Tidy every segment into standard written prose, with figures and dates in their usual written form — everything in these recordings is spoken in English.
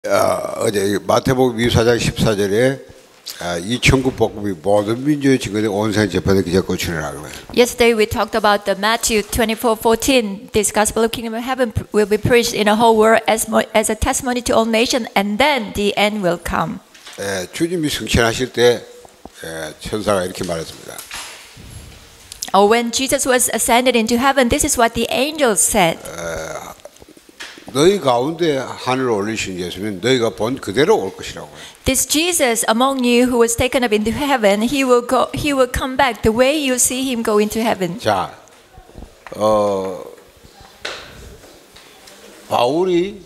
어제 마태복음 24장 14절에 이 천국 복음이 모든 민족의 증거된 온 세상 재판에 기적과 출현하는 거예요. Yesterday we talked about the Matthew 24:14. This gospel of kingdom of heaven will be preached in the whole world as a testimony to all nations, and then the end will come. 주님이 승천하실 때 천사가 이렇게 말했습니다. When Jesus was ascended into heaven, this is what the angels said. 너희 가운데 하늘을 올리신 예수는 너희가 본 그대로 올 것이라고. This Jesus among you who was taken up into heaven, he will come back the way you see him go into heaven. 자, 바울이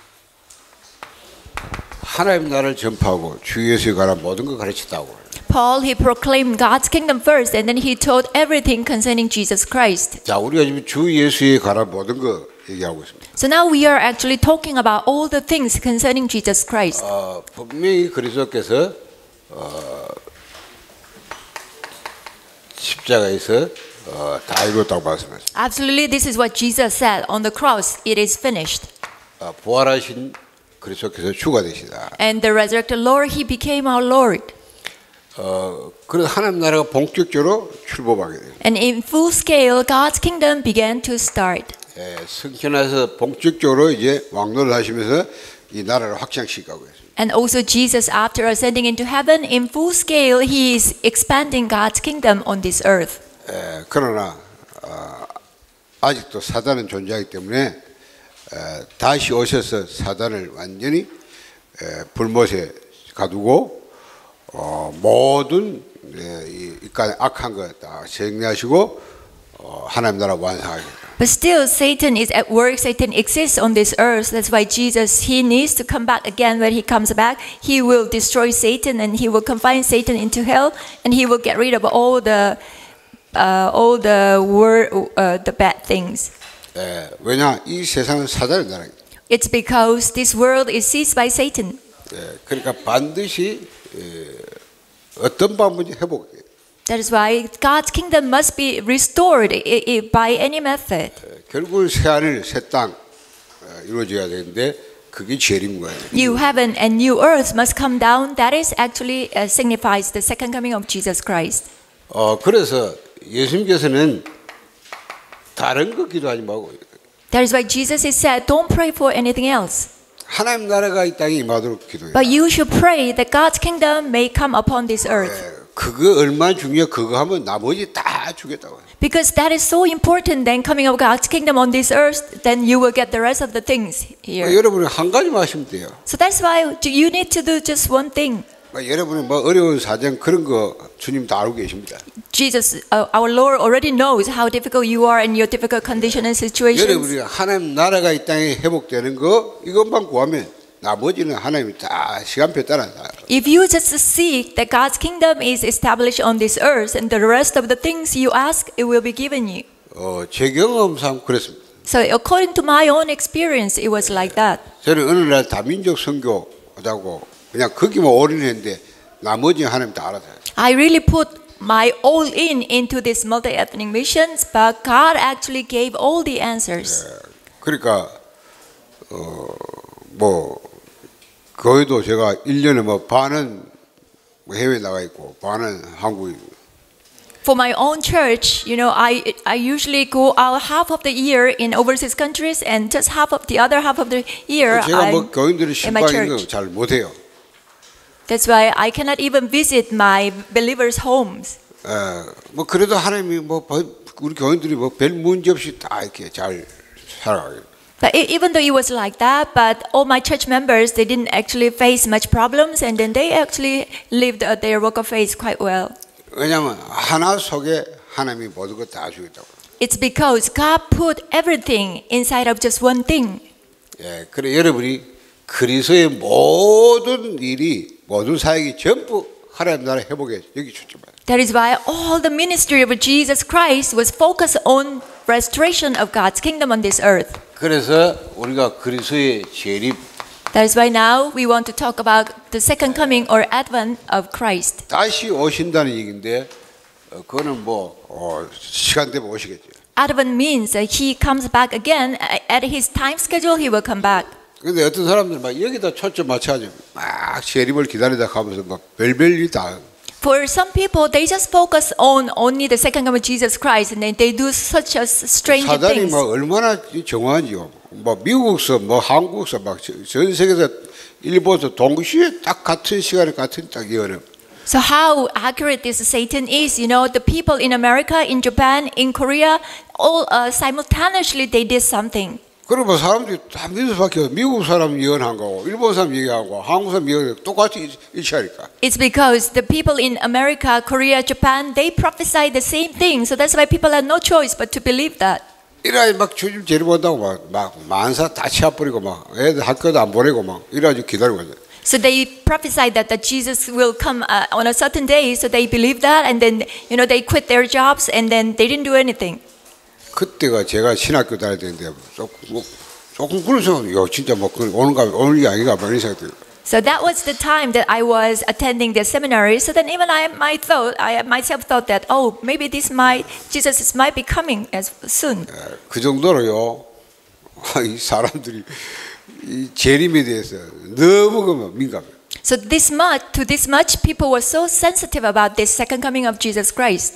하나님 나라를 전파하고 주 예수에 관한 모든 걸 가르쳤다고. Paul, he proclaimed God's kingdom first, and then he told everything concerning Jesus Christ. 자, 우리가 지금 주 예수에 관한 모든 거 얘기하고 있습니다. So now we are actually talking about all the things concerning Jesus Christ. 분명히 그리스도께서 십자가에서 다 이뤘다고 말씀하셨습니다. Absolutely, this is what Jesus said on the cross. It is finished. 부활하신 그리스도께서 주가 되시다. And the resurrected Lord, he became our Lord. 그래서 하나님 나라가 본격적으로 출범하게 돼요. And in full scale, God's kingdom began to start. 승천해서 본격적으로 이제 왕노를 하시면서 이 나라를 확장시키고 있습니다. And also Jesus, after ascending into heaven, in full scale, he is expanding God's kingdom on this earth. 그러나 아직도 사단은 존재하기 때문에 다시 오셔서 사단을 완전히 불못에 가두고 모든 이까지 악한 거 다 정리하시고 하나님 나라 완성하겠다. But still, Satan is at work. Satan exists on this earth. That's why Jesus, he needs to come back again. When he comes back, he will destroy Satan and he will confine Satan into hell, and he will get rid of all the bad things. 왜냐 이 세상은 사단의 나라입니다. It's because this world is seized by Satan. 그러니까 반드시 어떤 방법이 회복돼요. That is why God's kingdom must be restored by any method. 결국 새 하늘 새 땅 이루어져야 되는데 그게 재림 거예요. New heaven and new earth must come down. That is actually signifies the second coming of Jesus Christ. 그래서 예수님께서는 다른 거 기도하지 말고. That is why Jesus is said, don't pray for anything else. 하나님 나라가 이 땅에 임하도록 기도해요. But you should pray that God's kingdom may come upon this earth. 그거 얼마나 중요해. 그거 하면 나머지 다 주겠다고. Because that is so important. Then coming of God's kingdom on this earth, then you will get the rest of the things here. 여러분이 한 가지만 하시면 돼요. So that's why you need to do just one thing. 여러분이 뭐 어려운 사정 그런 거 주님 다 알고 계십니다. Jesus, our Lord already knows how difficult you are in your difficult condition and situations. 여러분이 하나님 나라가 이 땅에 회복되는 거 이것만 구하면 나머지는 하나님이 다 시간표 따라 다. If you just seek that God's kingdom is established on this earth, and the rest of the things you ask, it will be given you. 제 경험상 그랬습니다. So according to my own experience, it was like that. 저는 어느 날 다민족 선교하자고 그냥 거기만 올인했는데 나머지는 하나님 다 알아서. I really put my all into this multi-ethnic missions, but God actually gave all the answers. 그러니까 뭐 거기도 제가 1년에 뭐 반은 해외 나가 있고 반은 한국에. For my own church, you know, I usually go out half of the year in overseas countries, and just the other half of the year 제가 뭐 교인들이 in my 신방인 church. 거 잘 못해요. That's why I cannot even visit my believers' homes. 뭐 그래도 하나님이 뭐 우리 교인들이 뭐 별 문제 없이 다 이렇게 잘 살아가요. But even though it was like that, but all my church members, they didn't actually face much problems, and then they actually lived their walk of faith quite well. 왜냐하면 하나 속에 하나님이 모든 것 다 주겠다고. It's because God put everything inside of just one thing. 그래 여러분이 그리스도의 모든 일이 모든 사역이 전부 하나님 나라 회복에 여기 초점이에요. That is why all the ministry of Jesus Christ was focused on restoration of God's kingdom on this earth. 그래서 우리가 그리스도의 재림. That is why now we want to talk about the second coming or advent of Christ. 다시 오신다는 얘기인데 그거는 뭐 시간 되면 오시겠죠. Advent means that he comes back again at his time schedule. He will come back. 근데 어떤 사람들 막 여기다 초점 맞춰가지고 막 재림을 기다리다 가면서 막 별별일 다. For some people, they just focus on only the second coming of Jesus Christ, and they do such a strange 사단이 things. 막 얼마나 정확한지요. 뭐 미국서, 뭐 한국서, 막 전 세계에서 일본서 동시에 딱 같은 시간에 같은 딱 이어요. So how accurate this Satan is, you know, the people in America, in Japan, in Korea, all simultaneously they did something. 그러면 사람들이 다 믿을 수밖에 없어요. 미국 사람 예언한 거고, 일본 사람 얘기하고, 한국 사람 얘기하고 똑같이 일치하니까. It's because the people in America, Korea, Japan, they prophesy the same thing. So that's why people have no choice but to believe that. 이래가지고 막 주님 재림한다고 막 만사 다 치워버리고 막 애들 학교도 안 보내고 막 이래가지고 기다리고 있어요. So they prophesied that Jesus will come on a certain day. So they believed that, and then they quit their jobs, and then they didn't do anything. 그때가 제가 신학교 다닐 때인데 조금 그런 생각이요. 진짜 뭐 오는 게 아닌가 뭐 이런 생각이 들어요. So that was the time that I was attending the seminary. So then even I myself thought that, oh, maybe Jesus might be coming as soon. 그 정도로요. 이 사람들이 이 재림에 대해서 너무 민감해요. So to this much, people were so sensitive about this second coming of Jesus Christ.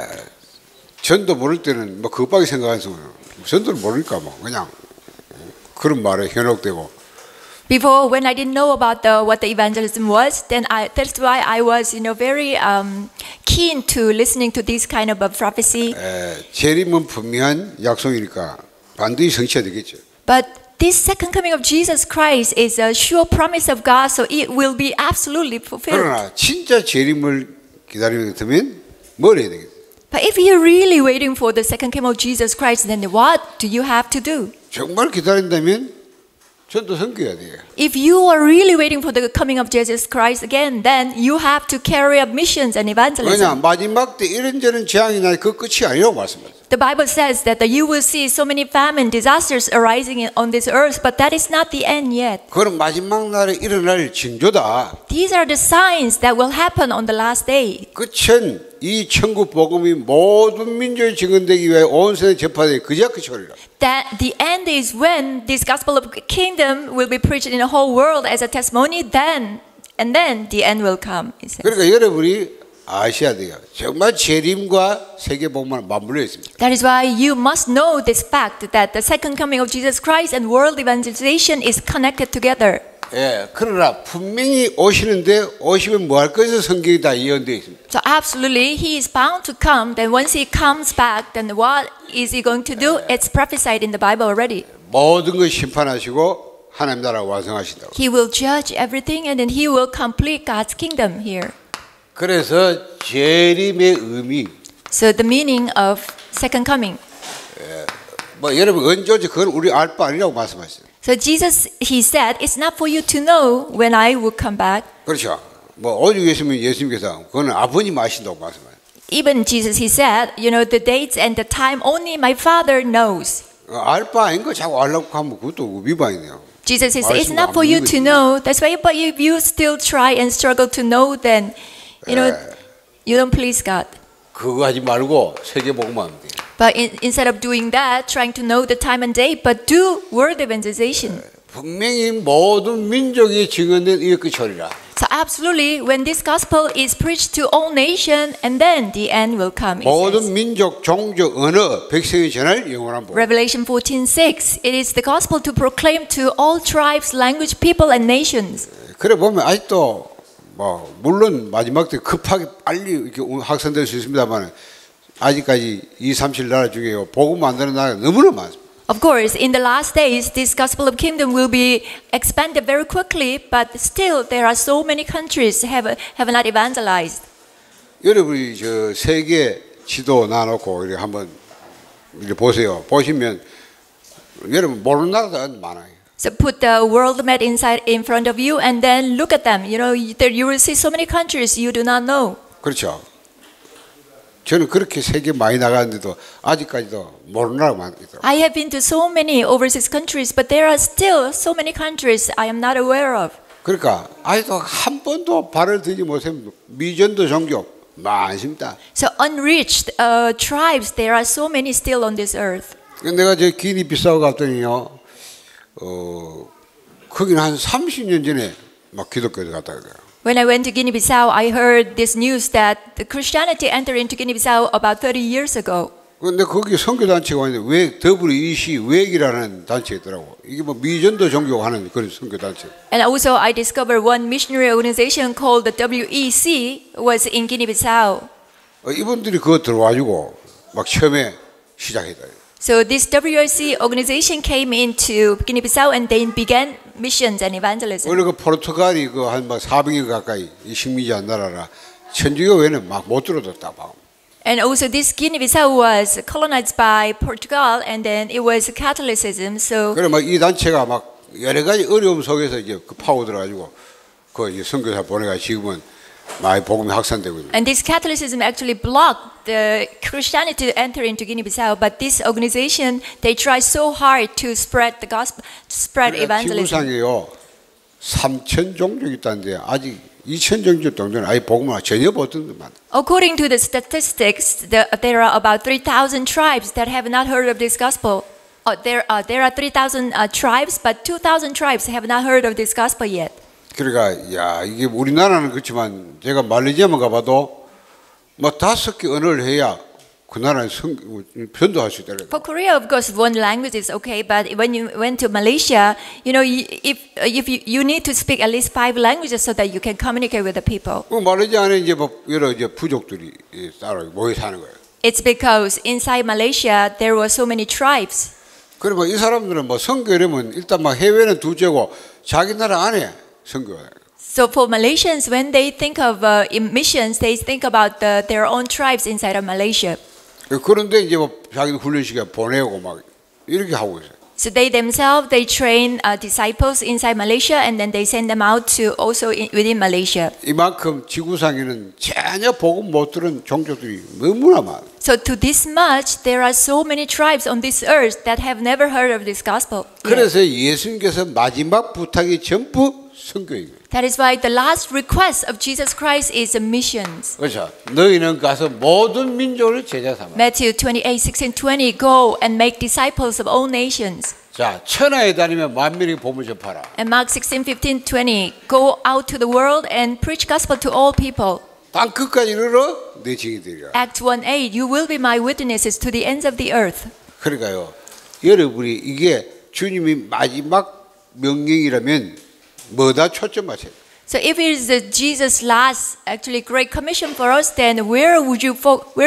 전도 모를 때는 뭐 그것밖에 생각해서 전도를 모르니까 뭐 그냥 그런 말에 현혹되고. Before, when I didn't know about what the evangelism was, then that's why I was, very keen to listening to this kind of a prophecy. 재림은 분명한 약속이니까 반드시 성취되겠죠. But this second coming of Jesus Christ is a sure promise of God, so it will be absolutely fulfilled. 그러나 진짜 재림을 기다리는 것 같으면 뭘 해야 되겠어요? But if you're really waiting for the second coming of Jesus Christ, then what do you have to do? 정말 기다린다면 전도 섬겨야 돼요. If you are really waiting for the coming of Jesus Christ again, then you have to carry out missions and evangelism. 왜냐 마지막 때 이런저런 재앙이 나니 그 끝이 아니라고 말씀하세요. The Bible says that you will see so many famine, disasters arising on this earth, but that is not the end yet. 그런 마지막 날에 일어날 징조다. These are the signs that will happen on the last day. 끝은 이 천국 복음이 모든 민족에 증언되기 위해 온 세상에 전파되기 그제야 끝이오리라. That the end is when this gospel of kingdom will be preached in the whole world as a testimony. Then the end will come. It says. 그러니까 여러분이 아셔야 돼요. 정말 재림과 세계 복음은 맞물려 있습니다. That is why you must know this fact that the second coming of Jesus Christ and world evangelization is connected together. 예, 그러나 분명히 오시는데 오시면 뭐 할 것을 성경이 다 예언되어 있습니다. So absolutely, he is bound to come. Then once he comes back, then what is he going to do? It's prophesied in the Bible already. 모든 걸 심판하시고 하나님 나라 완성하신다고. He will judge everything, and then he will complete God's kingdom here. 그래서 재림의 의미. So the meaning of second coming. 뭐 여러분 언제 오지 그건 우리 알 바 아니라고 말씀하셨어요. So Jesus, he said, it's not for you to know when I will come back. 그렇죠. 뭐 오직 계시면 예수님께서 그거는 아버님 아신다고 말씀하셨어요. Even Jesus, he said, the dates and the time only my Father knows. 알 바 아닌 거 자꾸 알라고 하면 그것도 위반이네요. Jesus says, it's not for you to know. That's why, but if you still try and struggle to know, then, you don't please God. 그거 하지 말고 세계 복음만 하면 돼요. But instead of doing that, trying to know the time and date, but do word evangelization. 분명히 모든 민족이 증언된 이 끝이오리라. So absolutely, when this gospel is preached to all nations, and then the end will come. 모든 민족, 종족, 언어, 백성이 전할 영원한 복음. Revelation 14:6. It is the gospel to proclaim to all tribes, language, people, and nations. 그래 보면 아직도 뭐 물론 마지막 때 급하게 빨리 이렇게 확산될 수 있습니다만 아직까지 2, 3, 나라 중에 복음 안 되는 나라가 너무나 많습니다. Of course, in the last days, this gospel of kingdom will be expanded very quickly, but still there are so many countries have not evangelized. 여러분이 저 세계 지도 놔놓고 이렇게 한번 이렇게 보세요. 보시면 여러분 모르는 나라가 많아요. So put the world map in front of you, and then look at them. There you will see so many countries you do not know. 그렇죠. 저는 그렇게 세계 많이 나갔는데도 아직까지도 모르는 나라가 많더라고요. I have been to so many overseas countries, but there are still so many countries I am not aware of. 그러니까 아직도 한 번도 발을 들지 못한 미전도 종족 많습니다. So unreached tribes, there are so many still on this earth. 내가 저 기니 비싸고 갔더니요, 거기는 한 30년 전에 막 기독교에 갔다 그래요. When I went to Guinea-Bissau, I heard this news that the Christianity entered into Guinea-Bissau about 30 years ago. 근데 거기 선교단체가 있는데 왜 WEC 웨익이라는 단체가 있더라고. 이게 뭐 미전도 종교가 하는 그런 선교단체. And also I discovered one missionary organization called the WEC was in Guinea-Bissau. 이분들이 그거 들어와가지고 막 처음에 시작했다. So this WEC organization came into Guinea-Bissau and they began missions and evangelism. 원래 그 포르투갈이 그 한 막 400여 가까이 이 식민지 나라라 천주교회는 막 못 들어뒀다 봐. And also this Guinea-Bissau was colonized by Portugal and then it was Catholicism. So 그래 막 이 단체가 막 여러 가지 어려움 속에서 이제 그 파고 들어가지고 그 이제 선교사 보내가 지금은 많이 복음이 확산되고 있는. and this Catholicism actually blocked the Christianity to enter into Guinea-Bissau, but this organization they try so hard to spread the gospel, spread evangelism. 지구상에요 3,000 종족이 있다는데 아직 2,000 종족 정도는 아예 복음을 전혀 못 듣는 만. According to the statistics, there are about 3,000 tribes that have not heard of this gospel. There are 3,000 tribes, but 2,000 tribes have not heard of this gospel yet. 그러니까 야 이게 우리나라는 그렇지만 제가 말레이시아만 가봐도 뭐 5개 언어를 해야 그 나라에 전도할 수 있다. For Korea, of course, one language is okay, but when you went to Malaysia, you know, if you need to speak at least 5 languages so that you can communicate with the people. 그 말레이시아 안에 이제 뭐 여러 이제 부족들이 따로 모여 사는 거예요. It's because inside Malaysia there were so many tribes. 그리고 이 사람들은 뭐 선교하려면 일단 막 해외는 둘째고 자기 나라 안에 선교해요. So for Malaysians, when they think of missions, they think about their own tribes inside of Malaysia. 그런데 이제 뭐 자기는 훈련 시간 보내고 막 이렇게 하고 있어요. So they themselves they train disciples inside Malaysia and then they send them out to also within Malaysia. 이만큼 지구상에는 전혀 복음 못 들은 종족들이 너무나 많아. So to this much, there are so many tribes on this earth that have never heard of this gospel. 그래서 예수님께서 마지막 부탁이 전부 선교예요. That is why the last request of Jesus Christ is missions. 그렇죠. 너희는 가서 모든 민족을 제자 삼아. Matthew 28:16-20 Go and make disciples of all nations. 자, 천하에 다니면 만민이 복음을 전파라. And Mark 16:15-20 Go out to the world and preach gospel to all people. 땅 끝까지 이르러 내 증인이 되리라. Acts 1:8 You will be my witnesses to the ends of the earth. 그러니까요. 여러분이 이게 주님이 마지막 명령이라면 뭐다 초점 맞춰요. So if it is Jesus' last actually great commission for us, then where would you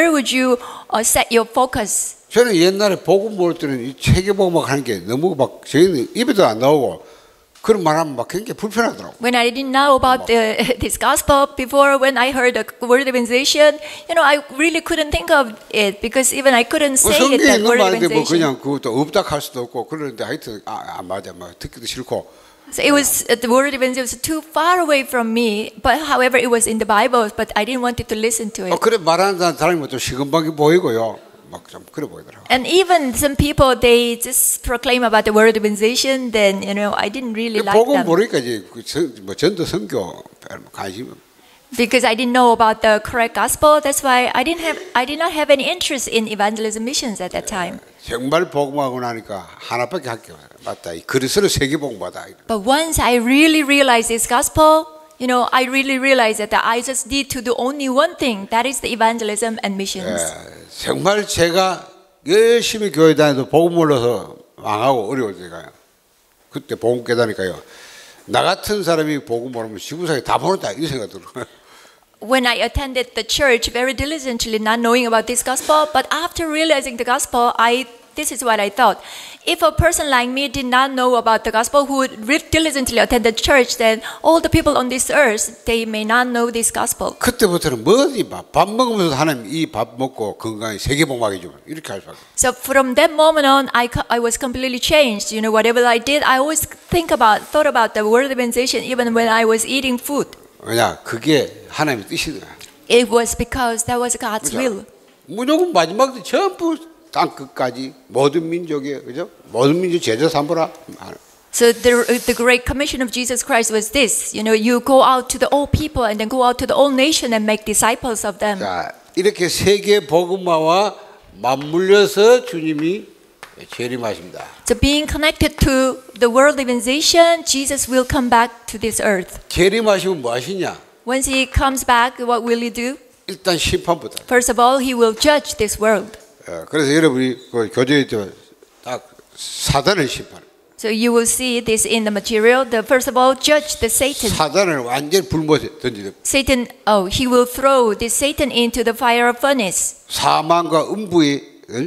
set your focus? 저는 옛날에 복음 모을 때는 이 세계복음학 하는 게 너무 막 저희는 입에도 안 나오고 그런 말하면 막 굉장히 불편하더라고. When I didn't know about this gospel before, when I heard the word evangelization, you know, I really couldn't think of it because even I couldn't say it. 성경에 That 있는 word 말인데 뭐 evangelization. 그냥 그것도 없다 할 수도 없고 그러는데 하여튼 안 맞아 막 듣기도 싫고. So it was the word evangelization was too far away from me. But however, it was in the Bible, but I didn't want to listen to it. 그래 말하는 사람이 좀 시금방이 보이고요. 막 좀 그래 보이더라고. And even some people, they just proclaim about the word evangelization. Then you know, I didn't really like 복음 them 모르니까 이제 뭐 전도 선교 관심. because I didn't know about the correct gospel. That's why I did not have any interest in evangelism missions at that time. 정말 복음하고 나니까 하나밖에 할 게 맞다. 이 그리스도 세계 복음 받아. But once I really realized this gospel, you know, I really realized that I just need to do only one thing. That is the evangelism and missions. 정말 제가 열심히 교회 다녀도 복음 몰라서 망하고 어려울 때가요. 그때 복음 깨닫니까요. 나 같은 사람이 복음 모르면 지구상에 다 보냈다 이 생각 들어요. When I attended the church very diligently, not knowing about this gospel, but after realizing the gospel, this is what I thought. If a person like me did not know about the gospel, who would diligently attend the church, then all the people on this earth, they may not know this gospel. 그때부터는 뭐지 밥 먹으면서 하나님 이 밥 먹고 건강히 세계복음하게 주면 이렇게 할 수 있어요. So from that moment on, I was completely changed. You know, whatever I did, I always thought about the word evangelization, even when I was eating food. 왜냐 그게 하나님의 뜻이더라. It was because that was God's will. 무조건 마지막 때 전부 땅 끝까지 모든 민족에 그죠? 모든 민족 제자 삼으라. So the great commission of Jesus Christ was this. You know, you go out to the all people and then go out to the all nation and make disciples of them. 자, 이렇게 세계 복음화와 맞물려서 주님이 재림하십니다. So being connected to the world divinization, Jesus will come back to this earth. 재림하시면 뭐 하시냐? Once he comes back, what will he do? 일단 심판부터. First of all, he will judge this world. 그래서 여러분이 그 교제에 딱 사단을 심판. So you will see this in the material. First of all, judge the Satan. 사단을 완전 불못에 던지다. Satan, he will throw this Satan into the fire of furnace. 사망과 음부의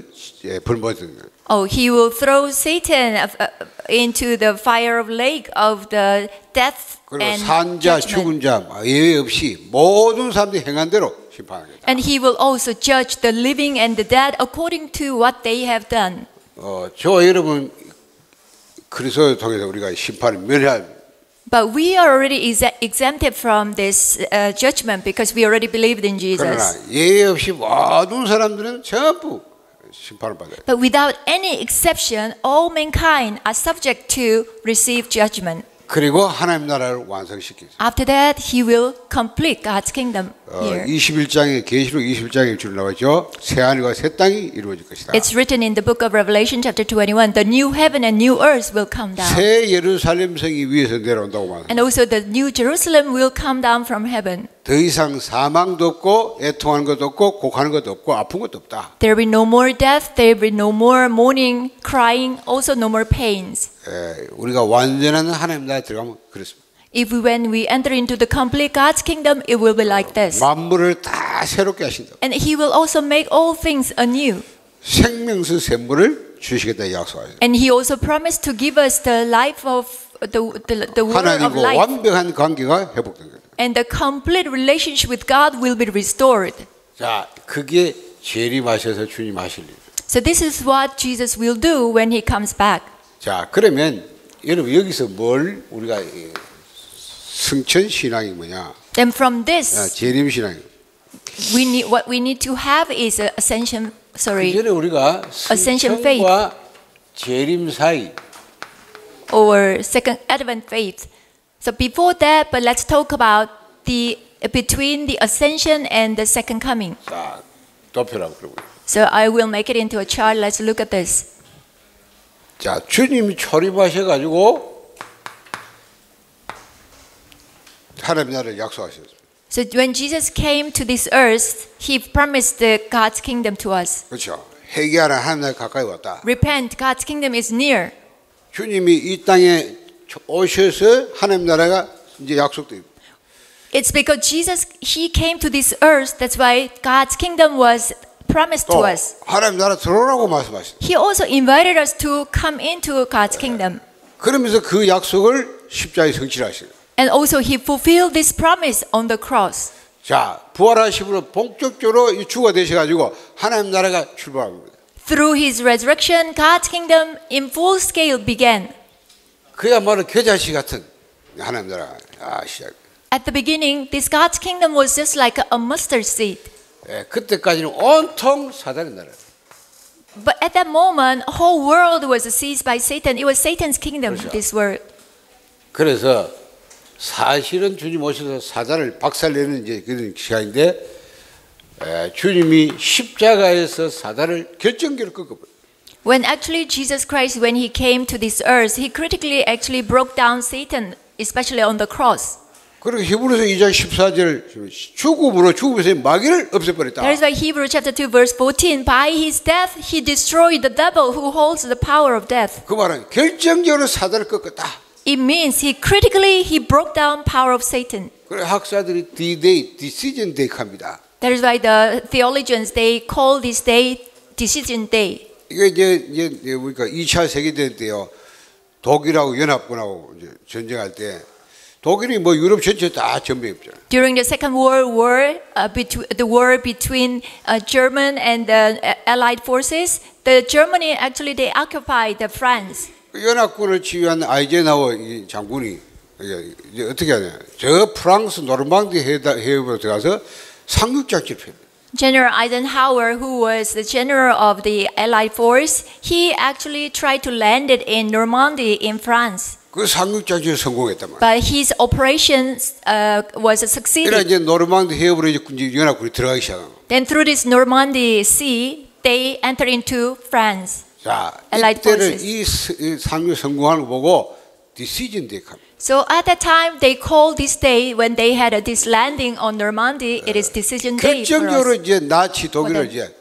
불못에 던지다. He will throw Satan into the fire of lake of the death 그리고 and 산자, judgment. 죽은 자 예외 없이 모든 사람들이 행한 대로 심판하겠다. And he will also judge the living and the dead according to what they have done. 저와 여러분 그리스도를 통해서 우리가 심판을 면할. But we are already exempted from this judgment because we already believed in 그러나 Jesus. 예외 없이 모든 사람들은 전부 심판을 받아요. But without any exception, all mankind are subject to receive judgment. 그리고 하나님 나라를 완성시키죠. After that, he will complete God's kingdom here. 21장에 계시록 21장에 줄 나와죠. 새 하늘과 새 땅이 이루어질 것이다. It's written in the book of Revelation chapter 21, the new heaven and new earth will come down. 새 예루살렘 성이 위에서 내려온다고 말합니다. And also the new Jerusalem will come down from heaven. 더 이상 사망도 없고 애통하는 것도 없고 곡하는 것도 없고 아픈 것도 없다. There will be no more death, there will be no more mourning, crying, also no more pains. 우리가 완전한 하나님 나라에 들어가면 그렇습니다. When we enter into the complete God's kingdom, it will be like this. 만물을 다 새롭게 하신다. And he will also make all things anew. 생명수 샘물을 주시겠다 약속하셨어요. And he also promised to give us the life of the word of 하나님과 life. 완벽한 관계가 회복된 거예요. And the complete relationship with God will be restored. 자, 그게 재림하셔서 주님 하실 일. So this is what Jesus will do when he comes back. 자, 그러면 여러분 여기서 뭘 우리가 승천 신앙이 뭐냐? Then from this, 재림 신앙. what we need to have is an ascension. Sorry, 이전에 우리가 Ascension faith. 승천과 재림 사이. or second Advent faith. So before that, but let's talk about between the ascension and the second coming. 자, 도표라고 그러고. So I will make it into a chart. Let's look at this. 자, 주님이 초림하셔가지고 하나님 나라를 약속하셨습니다. So when Jesus came to this earth, he promised God's kingdom to us. 그렇죠. 회개하라 하나님 나라 가까이 왔다. Repent, God's kingdom is near. 주님이 이 땅에 오셔서 하나님 나라가 이제 약속돼. It's because Jesus, he came to this earth. That's why God's kingdom was promised to 또 us. 하나님 나라 들어오라고 말씀하셨어요. He also invited us to come into God's kingdom. 그러면서 그 약속을 십자가에 성취하시고. And also he fulfilled this promise on the cross. 자, 부활하심으로 본격적으로 주가 되셔가지고 하나님 나라가 출발합니다. Through his resurrection, God's kingdom in full scale began. 그야말로 겨자씨 같은 하나님 나라 시작. At the beginning, this God's kingdom was just like a mustard seed. 그때까지는 온통 사단의 나라. But at that moment, the whole world was seized by Satan. It was Satan's kingdom, this world. 그래서 사실은 주님 오셔서 사단을 박살내는 이제 그런 시간인데 주님이 십자가에서 사단을 결정적으로 꺾어버려요. When actually Jesus Christ, when he came to this earth, he critically actually broke down Satan, especially on the cross. 그리고 히브리서 2장 14절 죽음에서 마귀를 없애버렸다. That is why Hebrews chapter 2 verse 14, by his death he destroyed the devil who holds the power of death. 그 말은 결정적으로 사단을 꺾었다. It means he critically he broke down power of Satan. 그래 학자들이 D-Day, Decision Day 합니다. That is why the theologians they call this day decision day. 이게 이제 우리가 2차 세계대전 때요. 독일하고 연합군하고 이제 전쟁할 때 독일이 뭐 유럽 전체 다 점령했잖아요. During the Second World War, the war between German and the Allied forces, the Germany actually they occupied the France. 연합군을 지휘한 아이젠하워 장군이 이제 어떻게 하냐? 저 프랑스 노르망디 해협으로 들어가서 상륙작전을 펴니다. General Eisenhower, who was the general of the Allied force, he actually tried to land it in Normandy in France. 그 상륙작전에 성공했단 말이야. But his operations was 그래 succeeded. 이제 노르망디 해협으로 이제 연합군이 들어가기 시작한 거. Then through this Normandy Sea, they entered into France. 자, Allied 이때를 forces. 이 상륙 성공하는 거 보고 decision day 갑니다. So at that time, they called this day when they had this landing on Normandy. It is decision day for 결정적으로 us. 이제 나치 독일을 them. 이제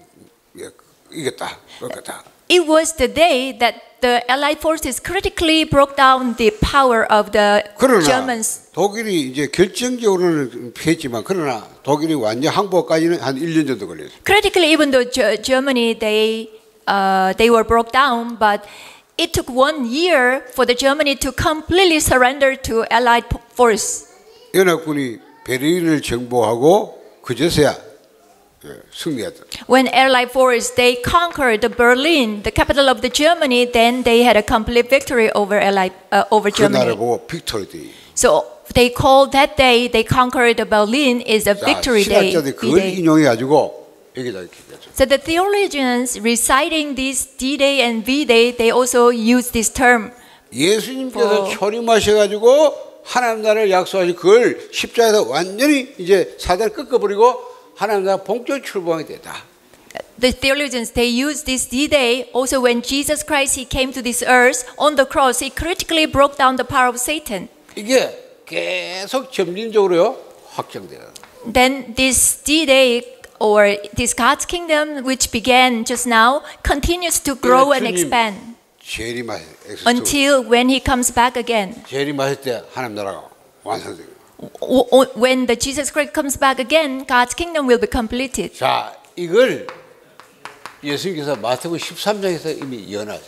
이겼다, 그렇다. It was the day that the Allied forces critically broke down the power of the 그러나 Germans. 독일이 이제 결정적으로는 피했지만 그러나 독일이 완전 항복까지는 한 1년 정도 걸렸어요. Critically, even though Germany they were broke down, but it took 1 year for the Germany to completely surrender to Allied force. 연합군이 베를린을 정복하고 그제서야 승리했다. When Allied force they conquered the Berlin, the capital of the Germany, then they had a complete victory over over 그날을 Germany. 보고 빅토리 데이. So they called that day they conquered the Berlin is a victory day. 신학자들이 그걸 D-Day. 인용해 가지고 여기다 이렇게 했죠. So the theologians reciting this D-Day and V-Day, they also use this term. 예수님께서 초림하셔 가지고 하나님 나라를 약속하신 그걸 십자가에서 완전히 이제 사단을 꺾어버리고 하나님 나라 본격 출범이 됐다. The theologians they use this D-Day also when Jesus Christ he came to this earth on the cross. He critically broke down the power of Satan. 이게 계속 점진적으로요 확장돼요. Then this D-Day or this God's kingdom which began just now continues to grow and expand 재림하실 until when he comes back again. 재림하실 때 하나님 나라가 완성돼요. When the Jesus Christ comes back again, God's kingdom will be completed. 자, 이걸 예수님께서 마태복음 13장에서 이미 예언하셨어요.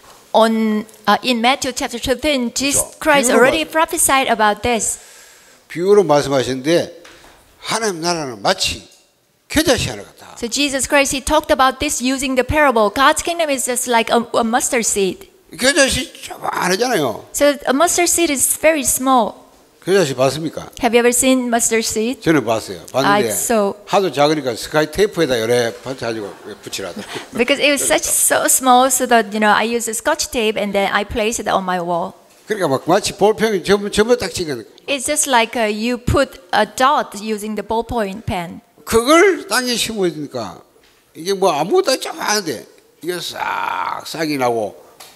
In Matthew chapter 13, Jesus 그렇죠. Christ 비유로 already prophesied about this. 비유로 말씀하셨는데 하나님 나라는 마치 겨자씨 하나 같다. So Jesus Christ, he talked about this using the parable. God's kingdom is just like a mustard seed. 겨자씨 조그마하잖아요. So a mustard seed is very small. 겨자씨 봤습니까? Have you ever seen mustard seed? 저는 봤어요. 봤는데 I saw. 하도 작으니까 스카이 테이프에다 여러 받쳐가지고 붙이라더라고요. Because it was so small, so that I used a scotch tape and then I placed it on my wall. 그러니까 막 마치 볼펜이 전부 딱 찍은 It's just like you put a dot using the ballpoint pen. 그걸 땅에 심어주니까 이게 뭐 아무것도 조그마한데 이게 싹이 나고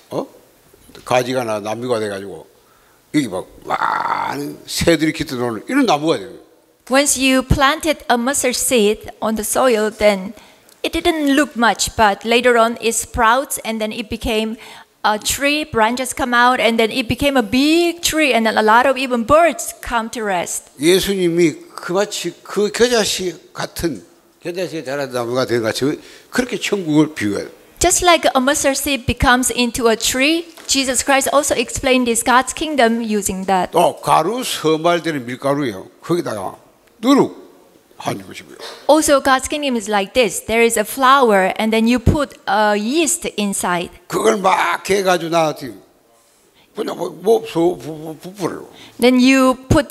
가지가 나 나무가 돼가지고 여기 막 많은 새들이 깃들어오는 이런 나무가 돼요. Once you planted a mustard seed on the soil, then it didn't look much, but later on it sprouts and then it became a tree, branches come out, and then it became a big tree, and then a lot of even birds come to rest. 예수님이 그 마치 그 겨자씨 같은 겨자씨에 자란 나무가 된 같이 그렇게 천국을 비유해요. Just like a mustard seed becomes into a tree, Jesus Christ also explained this God's kingdom using that. 또 가루 서말되는 밀가루예요. 거기다가 누룩 한 것이고요. Also, God's kingdom is like this. There is a flour, and then you put yeast inside. 그걸 막 해가지고 나한테 그냥 부풀어. Then you put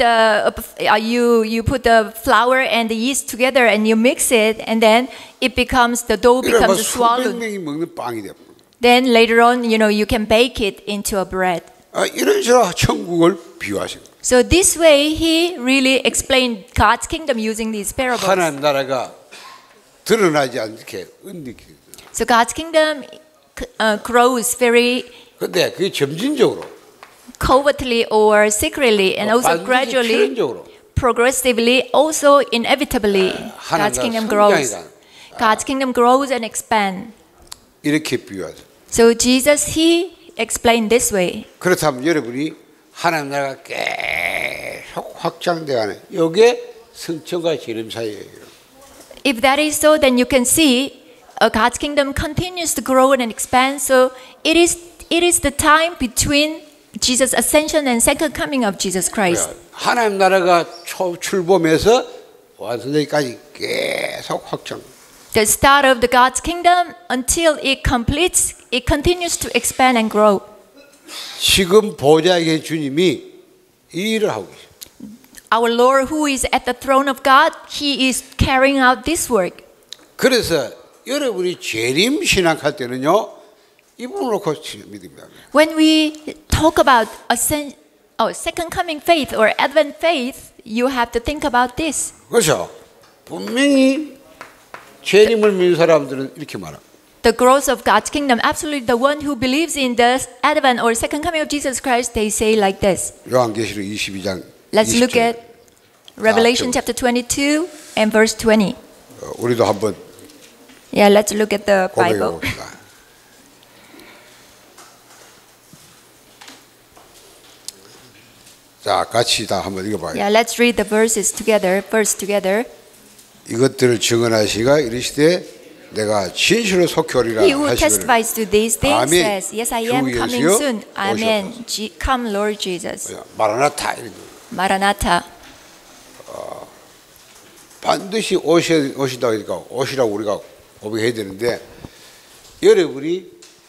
the flour and the yeast together, and you mix it, and then it becomes the dough becomes 수백 swallowed. 명이 먹는 빵이 돼. Then later on, you can bake it into a bread. 이런 식으로 천국을 비유하신 거예요. So this way, he really explained God's kingdom using these parables. 하나님 나라가 드러나지 않게 은닉히. So God's kingdom grows very 근데 그게 점진적으로 covertly or secretly, and also 반드시 gradually, 필연적으로 progressively, also inevitably, 하나님 God's 나라 kingdom grows. 성장이다. God's kingdom grows and expands. 이렇게 비유하죠. So Jesus, he explained this way. 그렇다면 여러분이 하나님 나라가 계속 확장돼가는 이게 성천과 재림 사이예요. If that is so, then you can see God's kingdom continues to grow and expand. So it is the time between Jesus' ascension and second coming of Jesus Christ. 하나님 나라가 출범해서 완성되기까지 계속 확장. The start of the God's kingdom until it completes, it continues to expand and grow. 지금 보좌에 계신 주님이 이 일을 하고 계세요. Our Lord, who is at the throne of God, He is carrying out this work. 그래서 여러분이 재림 신앙할 때는요, 이 부분을 놓고 믿습니다. When we talk about second coming faith or Advent faith, you have to think about this. 그렇죠. 분명히 재림을 믿는 사람들은 이렇게 말합니다. the growth of God's kingdom. Absolutely, the one who believes in the advent or second coming of Jesus Christ, they say like this. 요한계시록 22장 Let's look 20절. at Revelation chapter 22 and verse 20. 우리도 한번 Yeah, let's look at the 고백해 Bible. 봅시다. 자, 같이 다 한번 읽어봐요. Yeah, let's read the verses together, verse together. 이것들을 증언하시가 이르시되 내가 진실로 속히 오리라 He who 하시거늘 testifies to these things 아멘. says, Yes, I am 주 coming 예수여, soon. Amen. 오시옵소서. Come, Lord Jesus. 마라나타 이런 거. Maranatha. 반드시 오시다 하니까 오시라고 우리가 고백해야 되는데 여러분이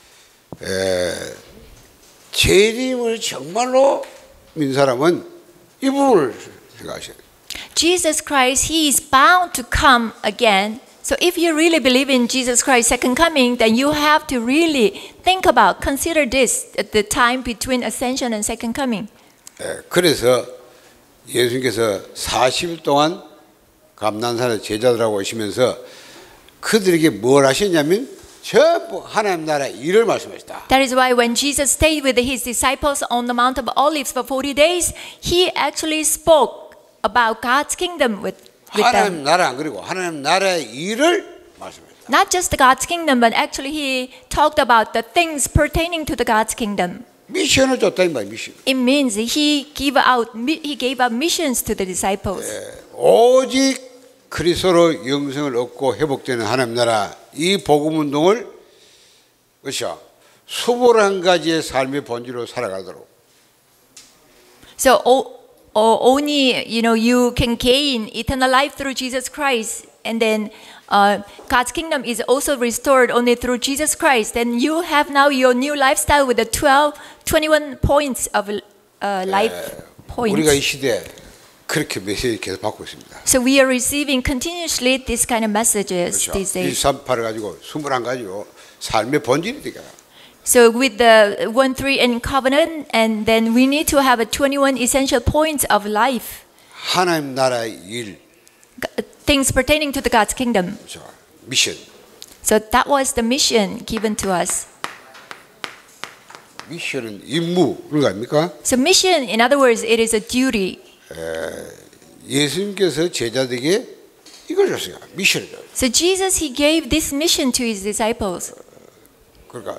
재림을 정말로 믿는 사람은 이 부분을 생각하셔야 돼요. Jesus Christ, He is bound to come again. So if you really believe in Jesus Christ's second coming, then you have to really think about, consider this at the time between ascension and second coming. 그래서 예수님께서 40일 동안 감난산에 제자들하고 오시면서 그들에게 뭘 하셨냐면 전부 하나님 나라의 일을 말씀하셨다. That is why when Jesus stayed with His disciples on the Mount of Olives for 40 days, He actually spoke about God's kingdom with them. 하나님 나라 안 그리고 하나님 나라의 일을 말씀하셨다. Not just God's kingdom, but actually He talked about the things pertaining to the God's kingdom. 미션을 줬다 이 말이야. 미션. It means He gave out missions to the disciples. 오직 그리스도로 영생을 얻고 회복되는 하나님 나라 이 복음 운동을 그렇죠. 21가지의 삶의 본질로 살아가도록. So only you can gain eternal life through Jesus Christ, and then God's kingdom is also restored only through Jesus Christ. Then you have now your new lifestyle with the 21 points of life 우리가 이 points. 시대에 그렇게 메시지 계속 받고 있습니다. So we are receiving continuously this kind of messages 그렇죠. these days. 138을 가지고 21가지로 삶의 본질이 되게. So with the 1-3 and covenant, and then we need to have a 21 essential points of life, 하나님 나라의 일, things pertaining to the God's kingdom. 그렇죠. 미션. So that was the mission given to us. 미션은 임무 그런 거 아닙니까? So mission, in other words, it is a duty. 예수님께서 제자들에게 이걸 줬어요. 미션을 줬어요. So Jesus, He gave this mission to His disciples. 그러니까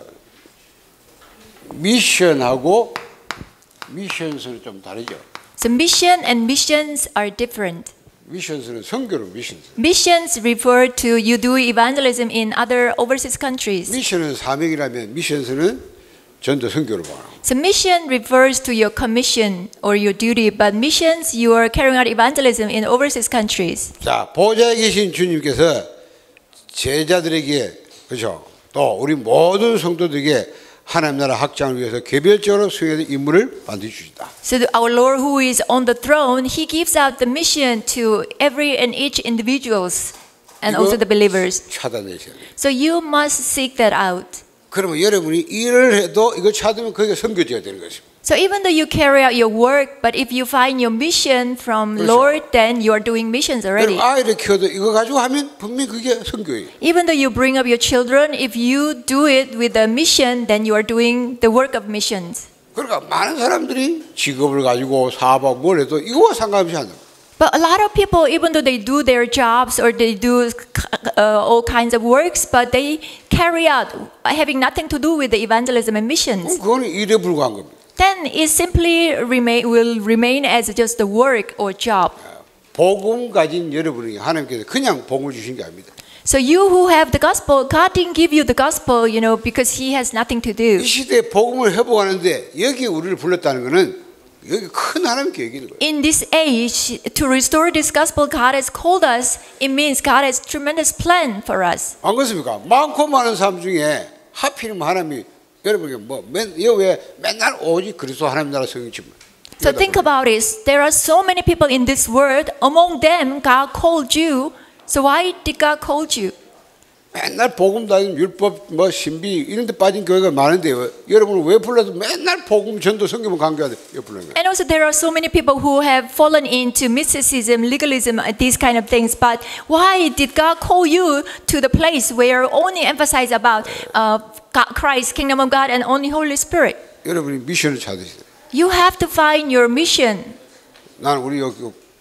미션하고 미션스는 좀 다르죠. So mission and missions are different. 미션스는 선교로 미션. Missions refer to you do evangelism in other overseas countries. 미션은 사명이라면 미션스는 전도 선교로 봐. So mission refers to your commission or your duty, but missions you are carrying out evangelism in overseas countries. 자, 보좌에 계신 주님께서 제자들에게 그렇죠. 또 우리 모든 성도들에게 하나님 나라 확장을 위해서 개별적으로 수행해야 될 임무를 반드시 주시다. So our Lord who is on the throne, He gives out the mission to every and each individuals and also the believers. 찾아내셔야 돼요. So you must seek that out. 그러면 여러분이 일을 해도 이거 찾으면 그게 선교지가 되는 것입니다. So even though you carry out your work, but if you find your mission from 그렇죠. Lord, then you are doing missions already. 여러분 아이를 키워도 이거 가지고 하면 분명히 그게 선교예요. Even though you bring up your children, if you do it with a mission, then you are doing the work of missions. 그러니까 많은 사람들이 직업을 가지고 사업하고 뭘 해도 이거와 상관없이 한다. But a lot of people, even though they do their jobs or they do all kinds of works, but they carry out having nothing to do with the evangelism and missions. 그거는 일에 불과한 겁니다. Then it simply will remain as just a work or job. 복음 가진 여러분이 하나님께서 그냥 복을 주신 게 아닙니다. So you who have the gospel, God didn't give you the gospel, because He has nothing to do. 이 시대에 복음을 회복하는데 여기 우리를 불렀다는 것은 여기 큰 하나님 계획인 거예요. In this age, to restore this gospel God has called us, it means God has tremendous plan for us. 안 그렇습니까? 많고 많은 사람 중에 하필이면 하나님이 여러분에게 왜 맨날 오직 그리스도 하나님 나라 성경집만. So think about it. There are so many people in this world. Among them, God called you. So why did God call you? 맨날 복음 다니는 율법 뭐 신비 이런 데 빠진 교회가 많은데 여러분은 왜 불러도 맨날 복음 전도 성경만 강조하는데 왜 불러요? And also there are so many people who have fallen into mysticism, legalism, these kind of things. But why did God call you to the place where only emphasize about Christ, kingdom of God, and only Holy Spirit? 여러분이 미션을 찾으세요. You have to find your mission. 나는 우리 여기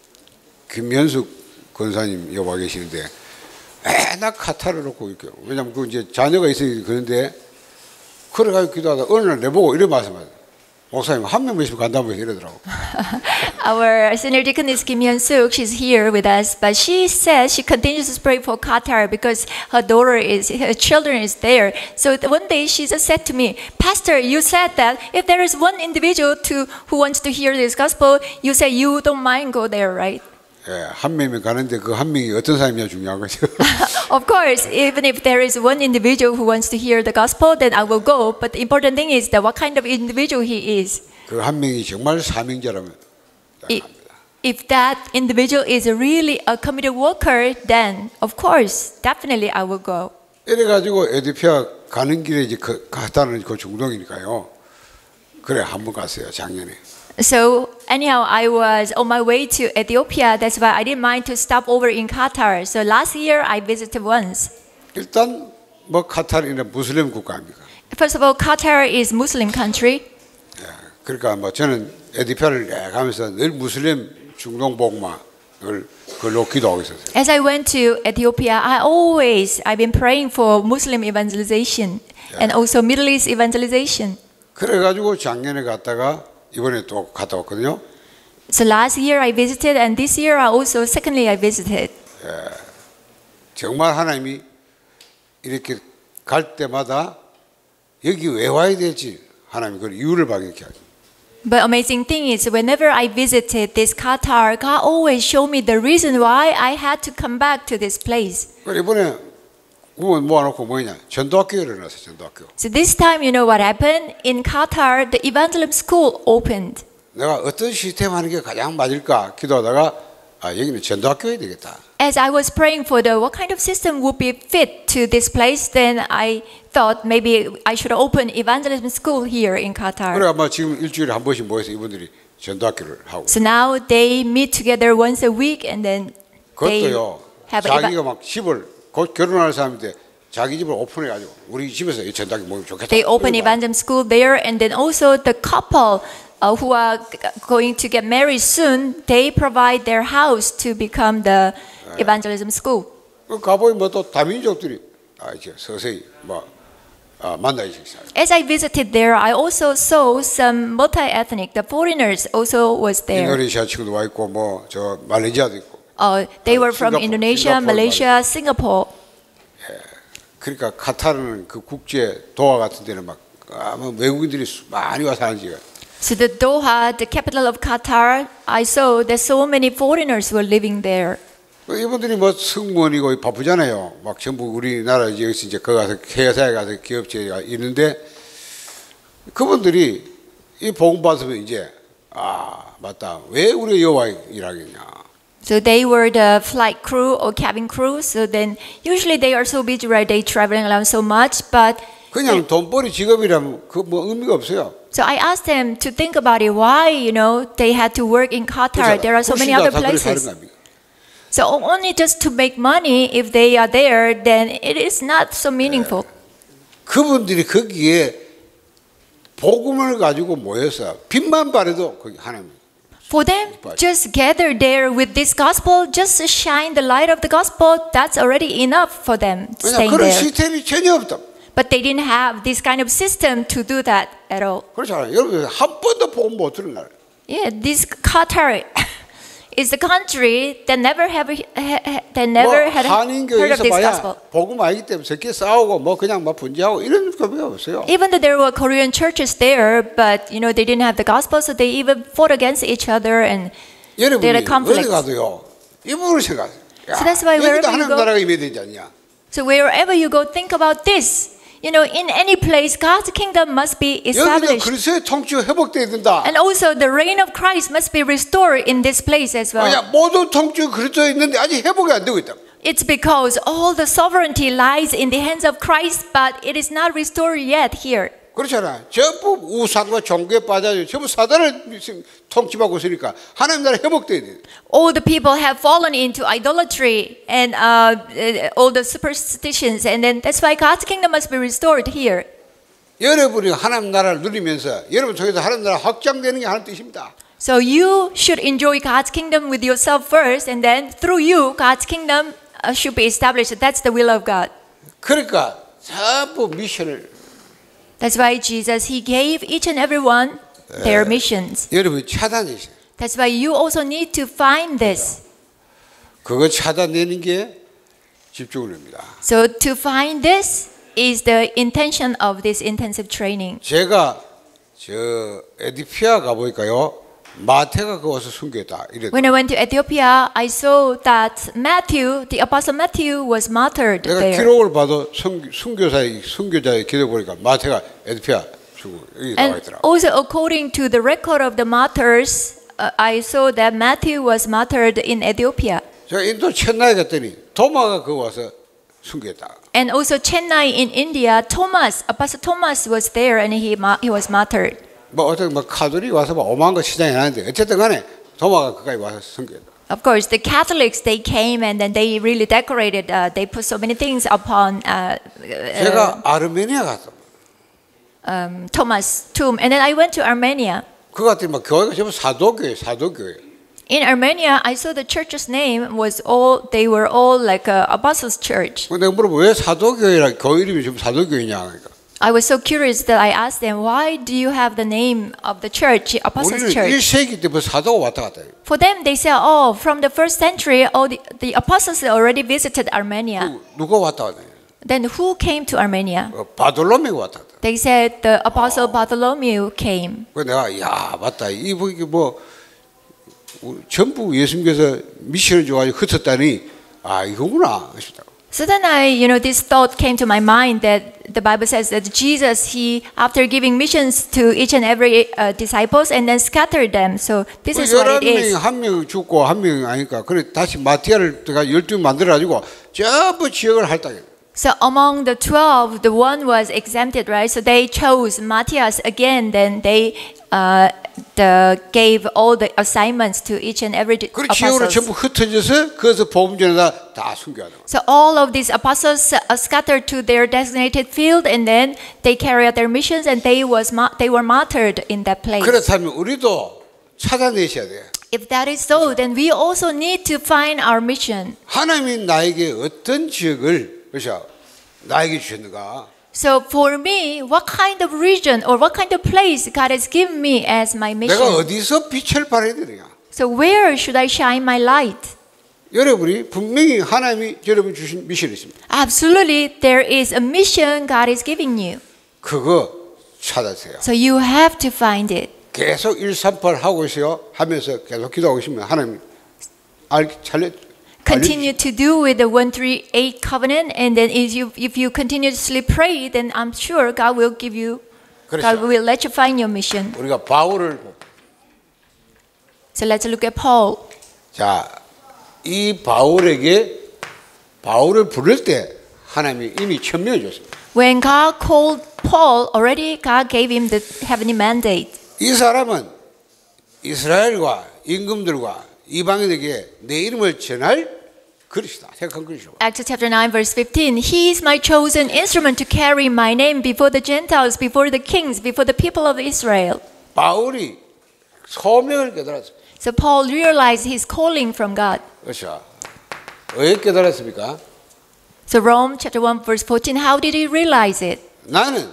김현숙 권사님 여기 와 계시는데 맨날 카타를 놓고 있고요. 왜냐면 그 이제 자녀가 있으니까 그런데 그래가지고 기도하다 어느 날 내보고 이래 말씀하세요. 목사님 한 명 몇십 간다고 이러더라고. Our senior deaconess Kim Hyun-suk, she's here with us, but she says she continues to pray for Qatar because her children is there. So one day she just said to me, Pastor, you said that if there is one individual who wants to hear this gospel, you say you don't mind go there, right? 예, 한 명이 가는데 그 한 명이 어떤 사람이냐 중요한 거죠. Of course, even if there is one individual who wants to hear the gospel, then I will go. But the important thing is that what kind of individual he is. 그 한 명이 정말 사명자라면 If that individual is really a committed worker, then of course, definitely I will go. 이래가지고 에디피아 가는 길에 이제 가다는 그 중동이니까요. 그래 한번 갔어요 작년에. So anyhow, I was on my way to Ethiopia. That's why I didn't mind to stop over in Qatar. So last year I visited once. 일단 뭐 카타르는 무슬림 국가입니까? First of all, Qatar is Muslim country. 예, 그러니까 뭐 저는 에디피아를 가면서 늘 무슬림 중동 복음을 그걸로 기도하고 있었어요. As I went to Ethiopia, I've been praying for Muslim evangelization and also Middle East evangelization. 그래가지고 작년에 갔다가 이번에 또 갔다 왔거든요. So last year I visited, and this year secondly I visited. 예, 정말 하나님이 이렇게 갈 때마다 여기 왜 와야 될지 하나님이 그 이유를 발견케 하죠. But amazing thing is, whenever I visited this Qatar, God always showed me the reason why I had to come back to this place. 이번에 구원 모아놓고 뭐냐 전도학교를 넣었어요. 전도학교. So this time, you know what happened? In Qatar, the evangelism school opened. 내가 어떤 시스템 하는 게 가장 맞을까 기도하다가 여기는 전도학교여야 되겠다. As I was praying for what kind of system would be fit to this place, then I thought maybe I should open evangelism school here in Qatar. 그래 아마 지금 일주일에 한 번씩 모여서 이분들이 전도학교를 하고. So now they meet together once a week, and then they 그것도요. have 자기가 막 집을 곧 결혼할 사람인데 자기 집을 오픈해가지고 우리 집에서 이 전도학교 모이면 좋겠다. They open evangelism school there, and then also the couple who are going to get married soon, they provide their house to become the evangelism school. 그 가보니 뭐 또 다민족들이 이제 서서히 만나기 시작해요. As I visited there, I also saw some multi-ethnic. The foreigners also was there. 인도네시아 친구도 와 있고 뭐 저 말레이시아도 있고. They were from Indonesia, Malaysia, Singapore. 그러니까 카타르는 그 국제 도하 같은 데는 막 외국인들이 많이 와서 사는 지가. So the Doha, the capital of Qatar, I saw that so many foreigners were living there. 이분들이 뭐 승무원이고 바쁘잖아요. 막 전부 우리나라 여기서 이제 거기 가서 회사에 가서 기업체가 있는데 그분들이 이 복음 받으면 이제 맞다. 왜 우리 여호와 일하겠냐. So they were the flight crew or cabin crew. So then usually they are so busy, right? They traveling around so much, but 그냥 돈벌이 직업이라면 그 뭐 의미가 없어요. So I asked them to think about it. Why, they had to work in Qatar? There are so many other places. So only just to make money, if they are there, then it is not so meaningful. 그분들이 거기에 복음을 가지고 모여서 빛만 발해도 거기 하나님. For them, just gather there with this gospel, just shine the light of the gospel. That's already enough for them staying 그런 there. 시스템이 전혀 없다. But they didn't have this kind of system to do that at all. 그렇잖아요. 여러분 한 번도 복음 못 들은 날. Yeah, this Qatar is a country that never had heard of this gospel. 복음 알기 때문에 저렇게 싸우고 그냥 분지하고 이런 것이 없어요. Even though there were Korean churches there, but they didn't have the gospel, so they even fought against each other and they had a conflict. 어디 가도요. 이 부분을 생각해요. So that's why wherever you go, 나라가 임해야 되지 않냐. So wherever you go, think about this. In any place, God's kingdom must be established. 여기도 그리스도의 통치가 회복돼야 된다. And also the reign of Christ must be restored in this place as well. 모든 통치가 그리스도에 있는데 아직 회복이 안 되고 있다. It's because all the sovereignty lies in the hands of Christ, but it is not restored yet here. 그렇잖아. 전부 우상과 종교에 빠져서 전부 사단을 통치하고 있으니까 하나님 나라 회복돼야 돼. All the people have fallen into idolatry and all the superstitions, and then that's why God's kingdom must be restored here. 여러분이 하나님 나라를 누리면서 여러분 통해서 하나님 나라 확장되는 게 하나님 뜻입니다. So you should enjoy God's kingdom with yourself first, and then through you, God's kingdom should be established. That's the will of God. 그러니까 전부 미션을 That's why Jesus, He gave each and every one their missions. 여러분이 찾아내세요. That's why you also need to find this. 그거 찾아내는 게 집중력입니다. So to find this is the intention of this intensive training. 제가 저 에디피아 가보니까요. 마태가 거기서 순교했다. 이랬다. When I went to Ethiopia, I saw that Matthew, the apostle Matthew, was martyred 내가 there. 기록을 봐도 순교자의 기록 보니까 마태가 에디피아 죽고 여기 나와 And 있더라. also according to the record of the martyrs, I saw that Matthew was martyred in Ethiopia. 제가 인도 첸나이 갔더니 도마가 거기 와서 순교했다. And also Chennai in India, Apostle Thomas was there and he was martyred. 뭐 어떻게 뭐 카톨릭 와서 뭐 오만 거 시장에 하는데 어쨌든 간에 도마가 거기까지 와서 순교했다. Of course, the Catholics, they came and then they really decorated, they put so many things upon 제가 아르메니아 갔어. Thomas' tomb. And then I went to Armenia. 그 같은 막 교회가 전부 사도교회. In Armenia, I saw the church's name was all, they were all like Apostles' Church. 내가 물어보 왜 사도교회라 교회 이름이 좀 사도교회냐 그러니까. I was so curious that I asked them, why do you have the name of the church, Apostles' 우리는 Church? 1세기 때부터 사도가 왔다 갔다 해요. For them, they said, oh, from the first century, all the apostles already visited Armenia. 누가 왔다 갔다 해요? Then who came to Armenia? 바돌로메가 왔다 갔다. They said the apostle Bartholomew came. 그래서 내가 야 맞다 이게 뭐 전부 예수님께서 미션을 줘가지고 흩었다니 아 이거구나 싶다. So then this thought came to my mind that the Bible says that Jesus, He, after giving missions to each and every disciples and then scattered them. So this is what it 11명이 is. 한 명 죽고 한 명이 아니까 그래 다시 마티아를 12 만들어가지고 전부 지역을 할당해. So among the 12, the one was exempted, right? So they chose Matthias again. Then they gave all the assignments to each and every 그 지역으로 전부 apostle. 흩어져서 거기서 복음 전에다 다 순교하는. So all of these apostles scattered to their designated field, and then they carried out their missions, and they were martyred in that place. 그렇다면 우리도 찾아내셔야 돼. If that is so, then we also need to find our mission. 하나님이 나에게 어떤 지역을 그렇죠? 나에게 주셨는가? So for me, what kind of region or what kind of place God has given me as my 내가 mission? 어디서 빛을 발해야 되느냐? So where should I shine my light? 여러분이 분명히 하나님이 여러분 주신 미션이 있습니다. Absolutely, there is a mission God is giving you. 그거 찾아세요. So you have to find it. 계속 138 하고 있어요. 하면서 계속 기도하고 있으면 하나님 Continue to do with the 138 covenant, and then if you continuously pray, then I'm sure God will give you, God will let you find your mission. 우리가 바울을 So let's look at Paul. 자, 이 바울을 부를 때 하나님이 이미 천명해 줬습니다. When God called Paul, already God gave him the heavenly mandate. 이 사람은 이스라엘과 임금들과 이방인에게 내 이름을 전할 그릇이다. 생각한 그릇이죠. Acts chapter 9 verse 15. He is my chosen instrument to carry my name before the Gentiles, before the kings, before the people of Israel. 바울이 소명을 깨달았습니다. So Paul realized his calling from God. 그렇죠. 왜 깨달았습니까? So Rome chapter 1 verse 14. How did he realize it? 나는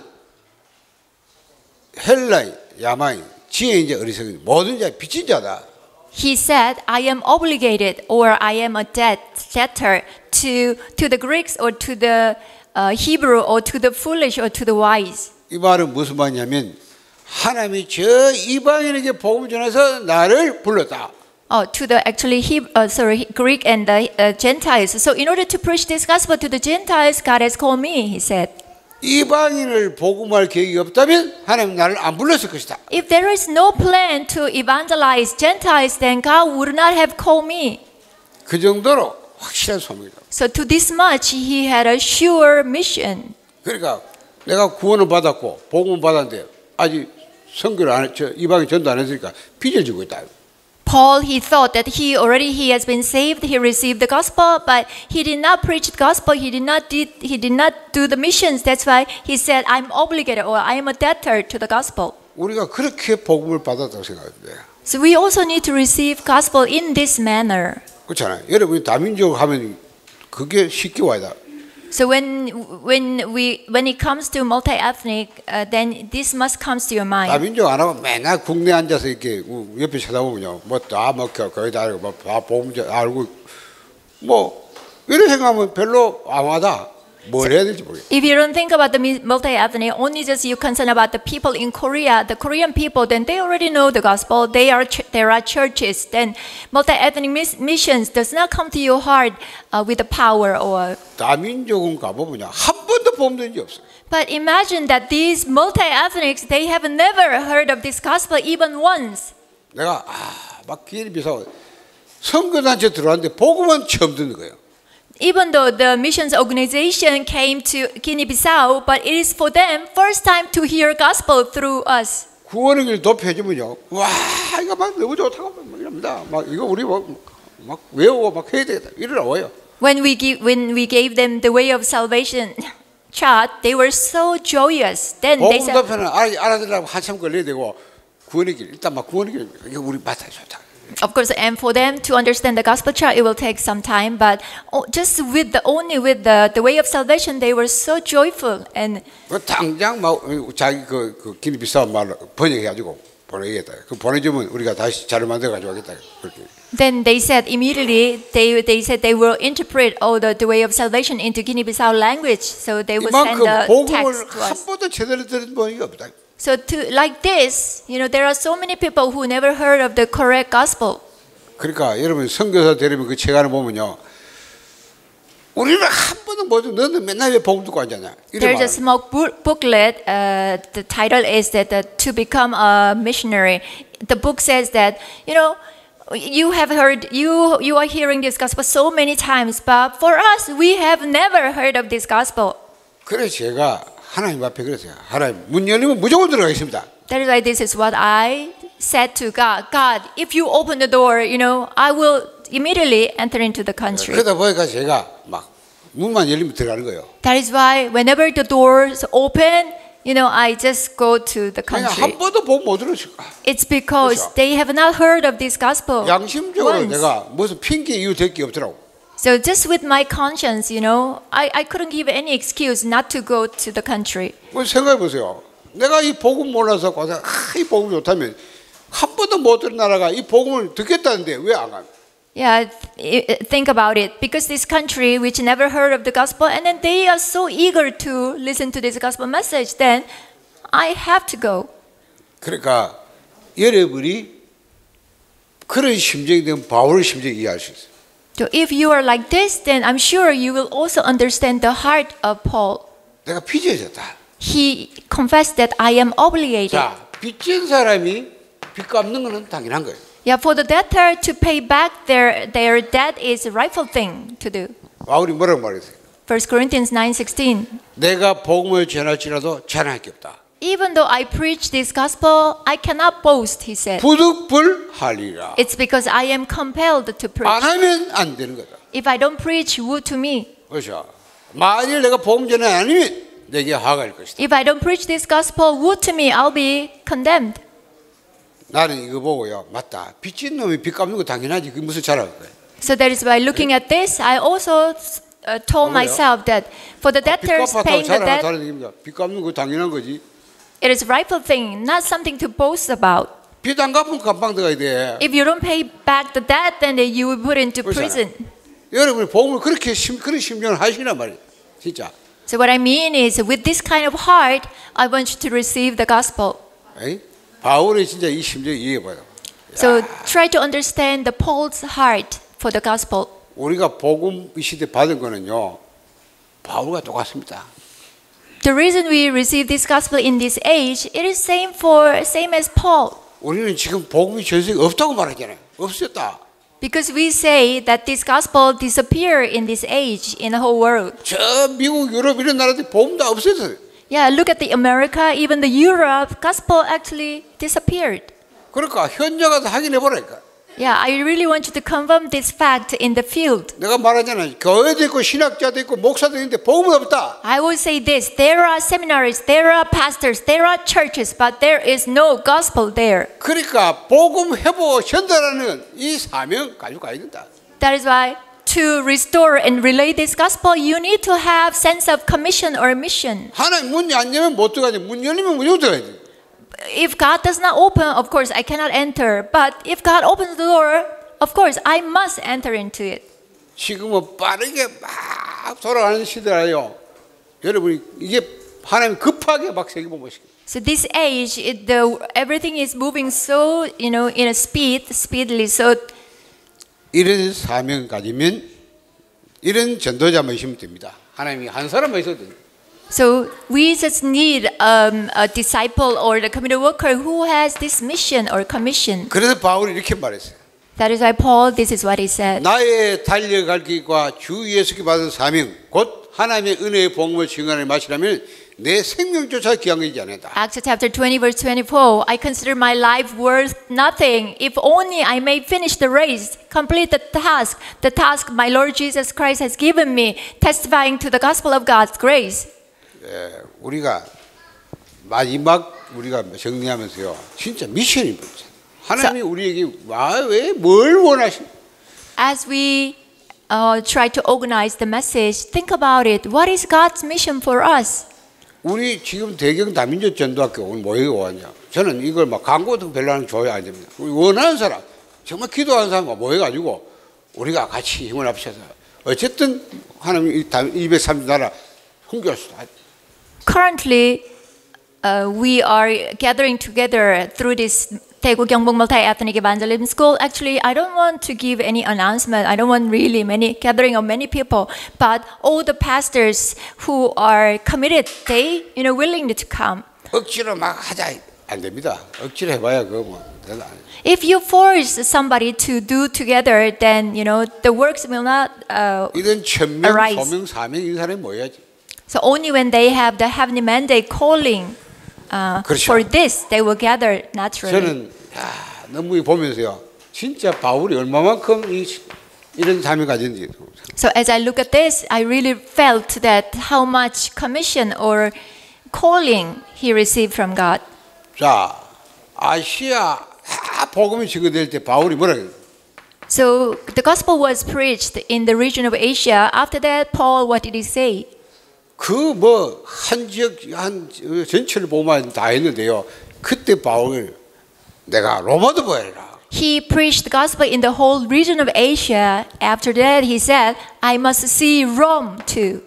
헬라인, 야마인, 지혜인자, 어리석은 모든 자의 빚진 자다. He said, I am obligated or I am a debtor to the Greeks or to the Hebrew or to the foolish or to the wise. 이 말은 무슨 말이냐면 하나님이 저 이방인에게 복음을 전해서 나를 불렀다. To the Greek and the Gentiles. So in order to preach this gospel to the Gentiles, God has called me, he said. 이방인을 복음할 계획이 없다면 하나님 나를 안 불렀을 것이다. If there is no plan to evangelize Gentiles, then God would not have called me. 그 정도로 확실한 소명이다. So to this much, he had a sure mission. 그러니까 내가 구원을 받았고 복음을 받았는데 아직 선교를 안 했죠. 이방인 전도 안 했으니까 빚을 지고 있다. Paul, he thought that he has been saved, he received the gospel, but he did not preach the gospel, he did not do the missions. That's why he said, I'm obligated or I am a debtor to the gospel. 우리가 그렇게 복음을 받았다고 생각합니다. So we also need to receive gospel in this manner. 그렇잖아요. 여러분이 다민족 하면 그게 쉽게 와야. So when it comes to multi-ethnic, then this must comes to your mind. 다민족 안 하고 맨날 국내 앉아서 이렇게 옆에 쳐다보면요, 뭐다뭐 거기다 알고 뭐 복음 알고 뭐 이런 생각하면 별로 안 와다. 뭘 해야 될지 모르겠어요. If you don't think about the multi-ethnic, only just you concern about the people in Korea, the Korean people, then they already know the gospel. There are churches. Then multi-ethnic missions does not come to your heart with the power or. 다민족은 가보면요 한 번도 복음 들은 적 없어요. But imagine that these multi-ethnics, they have never heard of this gospel even once. 내가 막 길이 비서 선교단체 들어왔는데 복음은 처음 듣는 거예요. Even though the missions organization came to Guinea-Bissau, but it is for them first time to hear gospel through us. 구원의 길 도표해주면요, 와 이거 막 너무 좋다고 막 이럽니다. 막 이거 우리 막 외우고 막 해야 되겠다 이러라고요. When we gave them the way of salvation chart, they were so joyous. Then they 복음 said, 도표는 알아들으려면 한참 걸려야 되고 구원의 길 일단 막 구원의 길 이거 우리 맡아 좋다. of course, and for them to understand the gospel chart, it will take some time. But just with the way of salvation, they were so joyful. And 당장 막 자기 그 기니비싸 말로 번역해가지고 보내겠다. 그 보내주면 우리가 다시 자료 만들어 가지고 하겠다. 그렇게. then they said immediately they said they will interpret all the way of salvation into Guinea-Bissau language. So they will send 이만큼 the 복음을 text to 한 us. 번도 제대로 들은 분이 없다. So like this, there are so many people who never heard of the correct gospel. 그러니까 여러분 선교사 되려면 그 책 안에 보면요, 우리는 한 번도 못 듣고 너는 맨날 왜 복음 듣고 앉았냐? There's a small booklet. The title is that to become a missionary. The book says that you have heard you are hearing this gospel so many times, but for us we have never heard of this gospel. 그래서 제가 하나님 앞에 그랬어요. 하나님 문 열리면 무조건 들어가겠습니다. That is why this is what I said to God. God, if you open the door, I will immediately enter into the country. 그러다 보니까 제가 막 문만 열리면 들어가는 거예요. That is why whenever the doors open, I just go to the 그냥 country. 한 번도 복음 못 들었어요. It's because they have not heard of this gospel. 양심적으로 once. 내가 무슨 핑계 이유 될 게 없더라고. So just with my conscience, I couldn't give any excuse not to go to the country. 생각해 보세요. 내가 이 복음 몰라서 이 복음 좋다면 한 번도 못 들은 나라가 이 복음을 듣겠다는데 왜 안 가? Yeah, think about it. Because this country, which never heard of the gospel, and then they are so eager to listen to this gospel message, then I have to go. 그러니까 여러분이 그런 심정이 되면 바울의 심정을 이해할 수 있어요. So if you are like this, then I'm sure you will also understand the heart of Paul. 내가 빚져졌다. He confessed that I am obligated. 자, 빚진 사람이 빚 갚는 것은 당연한 거예요. Yeah, for the debtor to pay back their debt is a rightful thing to do. 바울이 뭐라고 말했어요? 1 Corinthians 9:16. 내가 복음을 전할지라도 자랑할 게 없다. Even though I preach this gospel, I cannot boast, he said. 부득불하리라. It's because I am compelled to 안 preach. 하면 안 되는 거다. If I don't preach, woe to me. 그렇죠. 만일 내가 복음 전을 안 하면 내게 화가 일 것이다. If I don't preach this gospel, woe to me, I'll be condemned. 나는 이거 보고요. 맞다. 빚진 놈이 빚 갚는 거 당연하지. 그게 무슨 자랑인 거예요. So that is why looking at this, I also told myself that for the 빚 debtors 갚았다고 paying the 자랑하는 debt, 다른 얘기입니다. 빚 갚는 거 당연한 거지. it is a rightful thing, not something to boast about. 빚 안 갚으면 감방 들어가야 돼. If you don't pay back the debt, then you will put into 그렇잖아. prison. 여러분이 복음을 그렇게 그런 심정을 하시란 말이에요. 진짜. So what I mean is, with this kind of heart, I want you to receive the gospel. 에이? 바울의 진짜 이 심정 이해해봐요. So try to understand the Paul's heart for the gospel. 우리가 복음 이 시대 받은 거는요. 바울과 똑같습니다. The reason we receive this gospel in this age, it is same as Paul. 우리는 지금 복음이 전 세계에 없다고 말하잖아요. 없었다. Because we say that this gospel disappeared in this age in the whole world. 저 미국, 유럽 이런 나라들이 복음 다 없어졌어요. Yeah, look at the America, even the Europe, gospel actually disappeared. 그러니까 현장 가서 확인해 보라니까. Yeah, I really want you to confirm this fact in the field. 내가 말하잖아요. 교회도 있고 신학자도 있고 목사도 있는데 복음은 없다. I will say this, there are seminaries, there are pastors, there are churches, but there is no gospel there. 그러니까 복음 회복 전달하는 이 사명 가지고 가야 된다. That is why to restore and relay this gospel, you need to have sense of commission or mission. 하나님 문이 안 열면 못 들어가지. 문 열리면 무조건 들어가야지. If God does not open, of course, I cannot enter. But if God opens the door, of course, I must enter into it. 지금은 빠르게 막 돌아가는 시대라요. 여러분이 이게 하나님 급하게 막 세계보 모시고. So this age, everything is moving so, in a speedily. So 이런 사명 가지면 이런 전도자만 있으면 됩니다. 하나님이 한 사람만 있어도 됩니다. So we just need a disciple or the community worker who has this mission or commission. 그래서 바울이 이렇게 말했어요. That is why Paul, this is what he said. 나의 달려갈 길과 주 예수께 받은 사명 곧 하나님의 은혜의 복음을 증언하는 마시라면 내 생명조차 귀한이지 않았다. Acts chapter 20 verse 24. I consider my life worth nothing if only I may finish the race, complete the task my Lord Jesus Christ has given me, testifying to the gospel of God's grace. 우리가 마지막 우리가 정리하면서요. 진짜 미션이 뭐죠? 하나님이 우리에게 왜 뭘 원하시는? As we try to organize the message, think about it. What is God's mission for us? 우리 지금 대경 다민족 전도학교 오늘 모여가 왔냐? 저는 이걸 막 광고도 별로 하는 조회 안 됩니다. 우리 원하는 사람, 정말 기도하는 사람과 모여가지고 우리가 같이 힘을 합쳐서 어쨌든 하나님 230 나라 홍교할 수 있다. Currently, we are gathering together through this Daegu Gyeongbok Multi-Ethnic Evangelism School. Actually, I don't want to give any announcement. I don't want really many gathering of many people. But all the pastors who are committed, they, willing to come. 억지로 막 하자 안 됩니다. 억지로 해봐야 그거 뭐 대단. If you force somebody to do together, then the works will not 이런 천명, arise. 소명, 사명 이 사람이 모여야지. So only when they have the heavenly mandate calling 그렇죠. for this, they will gather naturally. 저는 너무 보면서요. 진짜 바울이 얼마만큼 이런 삶을 가졌는지. So as I look at this, I really felt that how much commission or calling he received from God. 자, 아시아 복음이 증거될 때 바울이 뭐라 그래요? So the gospel was preached in the region of Asia. After that, Paul, what did he say? 그 한 지역 한 전체를 보면 다 했는데요. 그때 바울 내가 로마도 보아라. He preached the gospel in the whole region of Asia. After that, he said, I must see Rome too.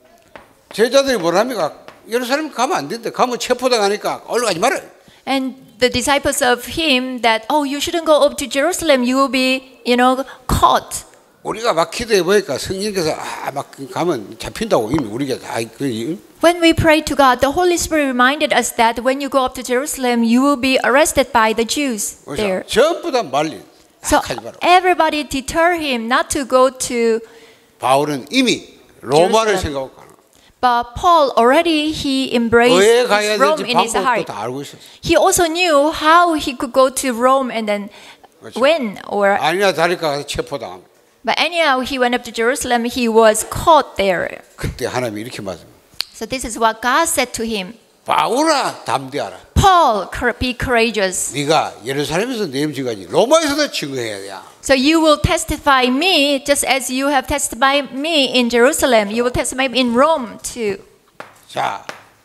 제자들이 뭐랍니까? 예루살렘 가면 안 된대. 가면 체포당하니까 올라가지 마라. And the disciples of him that, you shouldn't go up to Jerusalem. You will be, caught. 우리가 막 기도해 보니까 성령께서 막 가면 잡힌다고 이미 우리가 다 When we pray to God, the Holy Spirit reminded us that when you go up to Jerusalem, you will be arrested by the Jews there. 전부 다 말리. So everybody deter him not to go to 바울은 이미 로마를 생각하고 가는. But Paul already he embraced Rome in his heart. 다 알고 있었어. He also knew how he could go to Rome and then when or. 아니나 다를까 가서 체포당합니다. But anyhow, he went up to Jerusalem. He was caught there. 그때 하나님이 이렇게 말합니다. So this is what God said to him. 바울아 담대하라. Paul, be courageous. 네가 예루살렘에서 내 임직하지 로마에서도 증거해야 돼. So you will testify me just as you have testified me in Jerusalem. You will testify in Rome too. 자,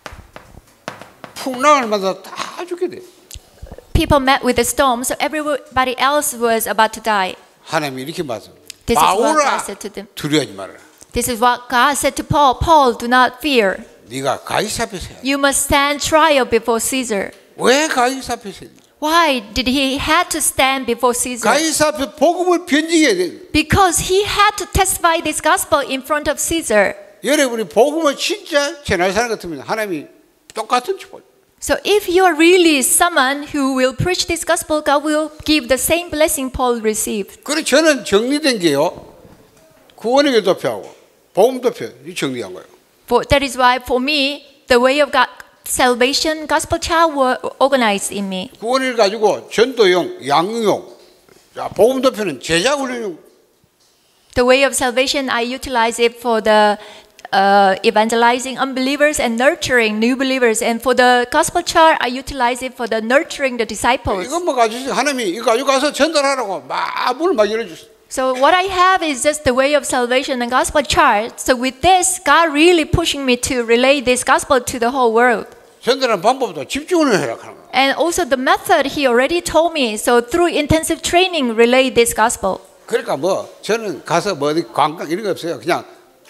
풍랑을마다 다 죽게 돼. People met with the storm, so everybody else was about to die. 하나님이 이렇게 말씀. This is what 바울아 God said to them. 두려워하지 말아라. This is what God said to Paul. Paul, do not fear. 네가 가이사 앞에서 해야 돼. You must stand trial before Caesar. 왜 가이사 앞에서 해야 돼? Why did he had to stand before Caesar? 가이사 앞에 복음을 변증해야 돼. Because he had to testify this gospel in front of Caesar. 여러분이 복음을 진짜 전할 사람 같으면 하나님이 똑같은 축복. So if you are really someone who will preach this gospel, God will give the same blessing Paul received. 그래 저는 정리된 게요. 구원에게 도표하고 복음 도표 이 정리한 거예요. That is why for me, the way of God, salvation, gospel child were organized in me. 구원을 가지고 전도용, 양육용, 자, 복음 도표는 제자 훈련용. The way of salvation, I utilize it for the evangelizing unbelievers and nurturing new believers. And for the gospel child, I utilize it for the nurturing the disciples. 이것만 가지고 하나님이 이거 가지고 가서 전달하라고 막 문을 막 열어주셨어요. So what I have is just the way of salvation and gospel child. So with this, God really pushing me to relay this gospel to the whole world. 전달하는 방법도 집중을 해라 하는 거예요. And also the method He already told me. So through intensive training, relay this gospel. 그러니까 뭐 저는 가서 뭐 어디 관광 이런 거 없어요. 그냥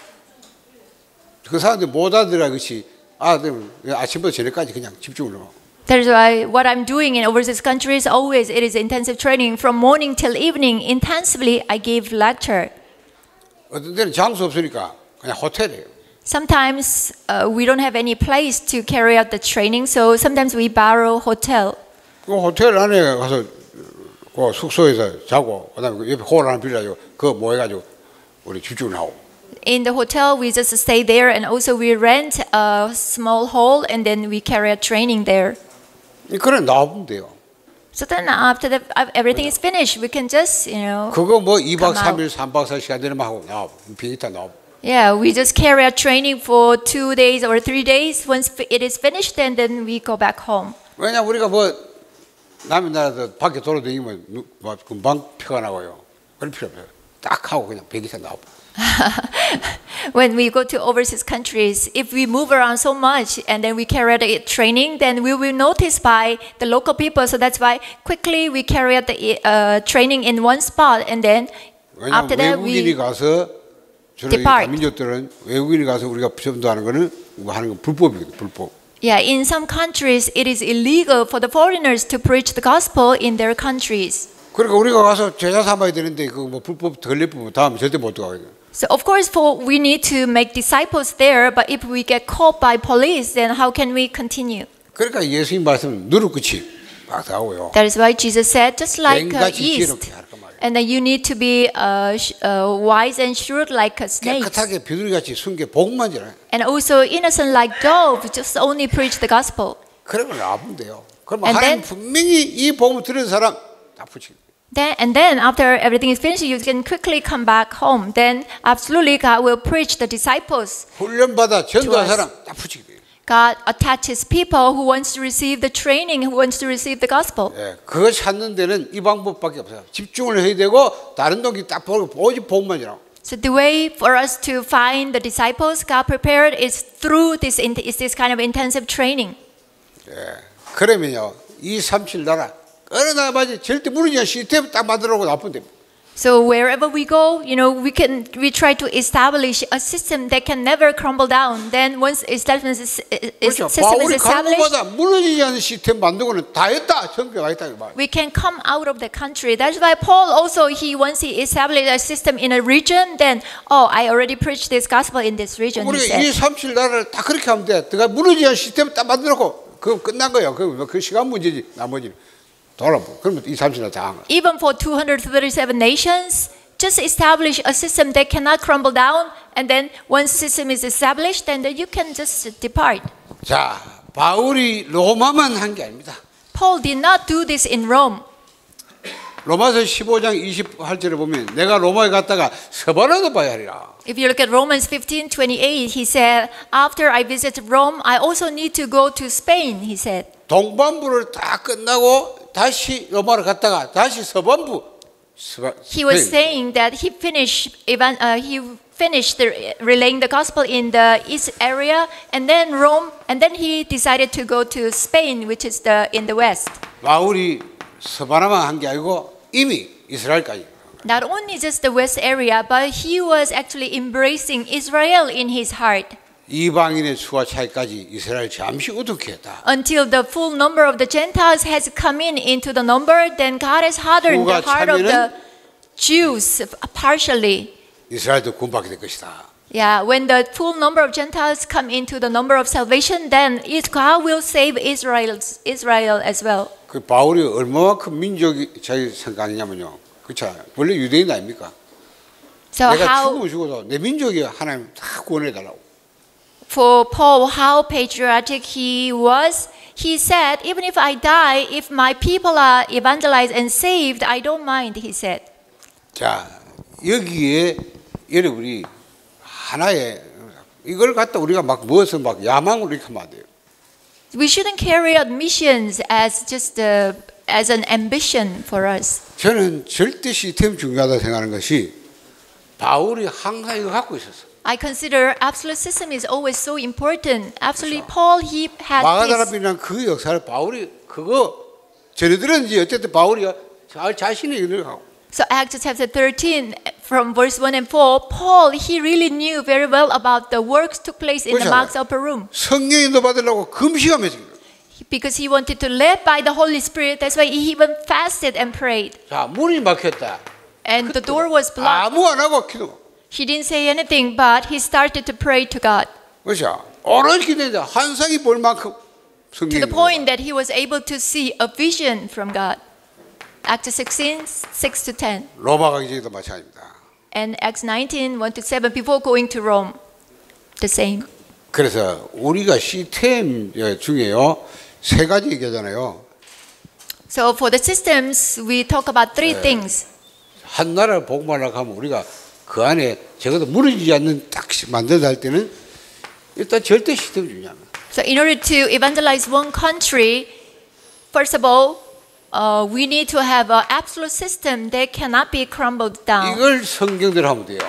그 사람들 못 알아들어 것이 아침부터 저녁까지 그냥 집중을 하고. That is why what I'm doing in overseas countries always it is intensive training from morning till evening. Intensively, I give lecture. 어떤 데는 장소 없으니까 그냥 호텔이에요. Sometimes we don't have any place to carry out the training, so sometimes we borrow hotel. 그 호텔 안에 가서 그 숙소에서 자고 그다음에 그 옆에 홀 하나 빌려가지고 그거 모여가지고 우리 집중을 하고. In the hotel, we just stay there, and also we rent a small hall, and then we carry out training there. 그래 나오면 돼요. So then after everything is finished, we can just, 그거 뭐 2박 come 3일, 3박 4시간 되는 하고 나와 비행기 타 나와. Yeah, we just carry out training for 2 days or 3 days. Once it is finished, and then we go back home. 왜냐 우리가 뭐 남의 나라도 밖에 돌아다니면 금방 표가 나와요. 그럴 필요 없어요. 딱 하고 그냥 비행기 타 나와. When we go to overseas countries, if we move around so much and then we carry out the training, then we will notice by the local people. So that's why quickly we carry out the training in one spot, and then after that 외국인이 we 가서 저런 depart. 민족들은 외국인이 가서 우리가 전도하는 거는 뭐 하는 건 불법이거든, 불법. Yeah, in some countries it is illegal for the foreigners to preach the gospel in their countries. 그러니까 우리가 가서 제자 삼아야 되는데 그 뭐 불법 걸리면 다음에 절대 못 들어가거든. So of course, we need to make disciples there. But if we get caught by police, then how can we continue? 그러니까 예수님 말씀 누룩같이 막 하고요. That is why Jesus said, just like 뱀같이 yeast, 지혜롭게 할 거 말이에요. and then you need to be wise and shrewd like a snake, 깨끗하게 비둘기같이 순게 복만 지라. and also innocent like dove. Just only preach the gospel. 그러면 나오면 돼요. 그러면 And 하나님 then- 분명히 이 복음을 들은 사람 다 붙이고. Then after everything is finished, you can quickly come back home. Then absolutely God will preach the disciples. 훈련받아 전도한 us. 사람 다 붙이게 돼요. God attaches people who wants to receive the training, who wants to receive the gospel. 예, 그거 찾는 데는 이 방법밖에 없어요. 집중을 해야 되고 다른 동기 딱 보고 오직 복만 지라고. So the way for us to find the disciples God prepared is through this kind of intensive training. 예, 그러면요 이 37 나라 어느 나라든지 절대 무너지지 않은 시스템 딱 만들어놓고 나쁘면 됩니다. So wherever we go, we try to establish a system that can never crumble down. Then once system is 그렇죠. 바울이 established, 갈고마다 무너지지 않은 시스템 만들고는 다 했다. 전교가 했다. 이 말. we can come out of the country. That's why Paul also once he established a system in a region, then I already preached this gospel in this region. He 우리가 이 said. 37 나라를 다 그렇게 하면 돼. 내가 무너지지 않은 시스템 딱 만들어놓고 그거 끝난 거예요. 그 시간 문제지. 나머지는. 돌아보. 그러면 이 37나라 다 한 거야. Even for 237 nations, just establish a system that cannot crumble down, and then once system is established, then you can just depart. 자, 바울이 로마만 한 게 아닙니다. Paul did not do this in Rome. 로마서 15장 28절에 보면 내가 로마에 갔다가 서바라도 봐야 하리라. If you look at Romans 15:28, he said, after I visited Rome, I also need to go to Spain, he said. 동반부를 다 끝나고 다시 로마로 갔다가 다시 서반부. He was saying that he finished relaying the gospel in the east area, and then Rome, and then he decided to go to Spain, which is in the west. 바울이 서바나만 한 게 아니고 이미 이스라엘까지. Not only just the west area, but he was actually embracing Israel in his heart. 이방인의 수와 차이까지 이스라엘 잠시 어떻게 했다. Until the full number of the Gentiles has come into the number, then God has hardened the 후가 heart of 차면은 the Jews partially. 이스라엘도 구원받게 될 것이다. Yeah, when the full number of Gentiles come into the number of salvation, then God will save Israel as well. 그 바울이 얼마만큼 민족이 자기 생각하냐면요. 그렇잖아요. 원래 유대인 아닙니까? So 내가 how 죽으면 죽어도 내 민족이 하나님 다 구원해 달라고. for Paul, how patriotic he was. He said, even if I die, if my people are evangelized and saved, I don't mind, he said. 자, 여기에 여러분이 하나의 이걸 갖다 우리가 막 무엇을 막 야망으로 이렇게 하면 안 돼요. We shouldn't carry out missions as just as an ambition for us. 저는 절대 시스템 중요하다고 생각하는 것이 바울이 항상 이거 갖고 있었어. I consider absolute system is always so important. Absolutely, Paul, he had this. 마가다라비란 그 역사를 바울이 그거 전해들었는지 어쨌든 바울이 자신의 일을 하고. So Acts chapter 13, from verse 1 and 4, Paul, he really knew very well about the works took place in the Mark's upper room. 성령인도 받으려고 금식하면서. Because he wanted to live by the Holy Spirit, that's why he even fasted and prayed. 자, 문이 막혔다. And the door was blocked. 아무 안 하고 기도. He didn't say anything, but he started to pray to God. 그렇죠. 오늘 기도했는데 환상이 볼 만큼 To 성령이. the point that he was able to see a vision from God. Acts 16, 6 to 10. 로마 가기 전에도 마찬가지입니다. And Acts 19, 1 to 7, before going to Rome. The same. 그래서 우리가 시스템 중에요 세 가지 얘기하잖아요. So for the systems, we talk about three things. 한 나라를 복음하려고 하면 우리가 그 안에 적어도 무너지지 않는 딱 만들어야 할 때는 일단 절대 시스템이 중요합니다. So in order to evangelize one country, first of all, we need to have an absolute system that cannot be crumbled down. 이걸 성경대로 하면 돼요.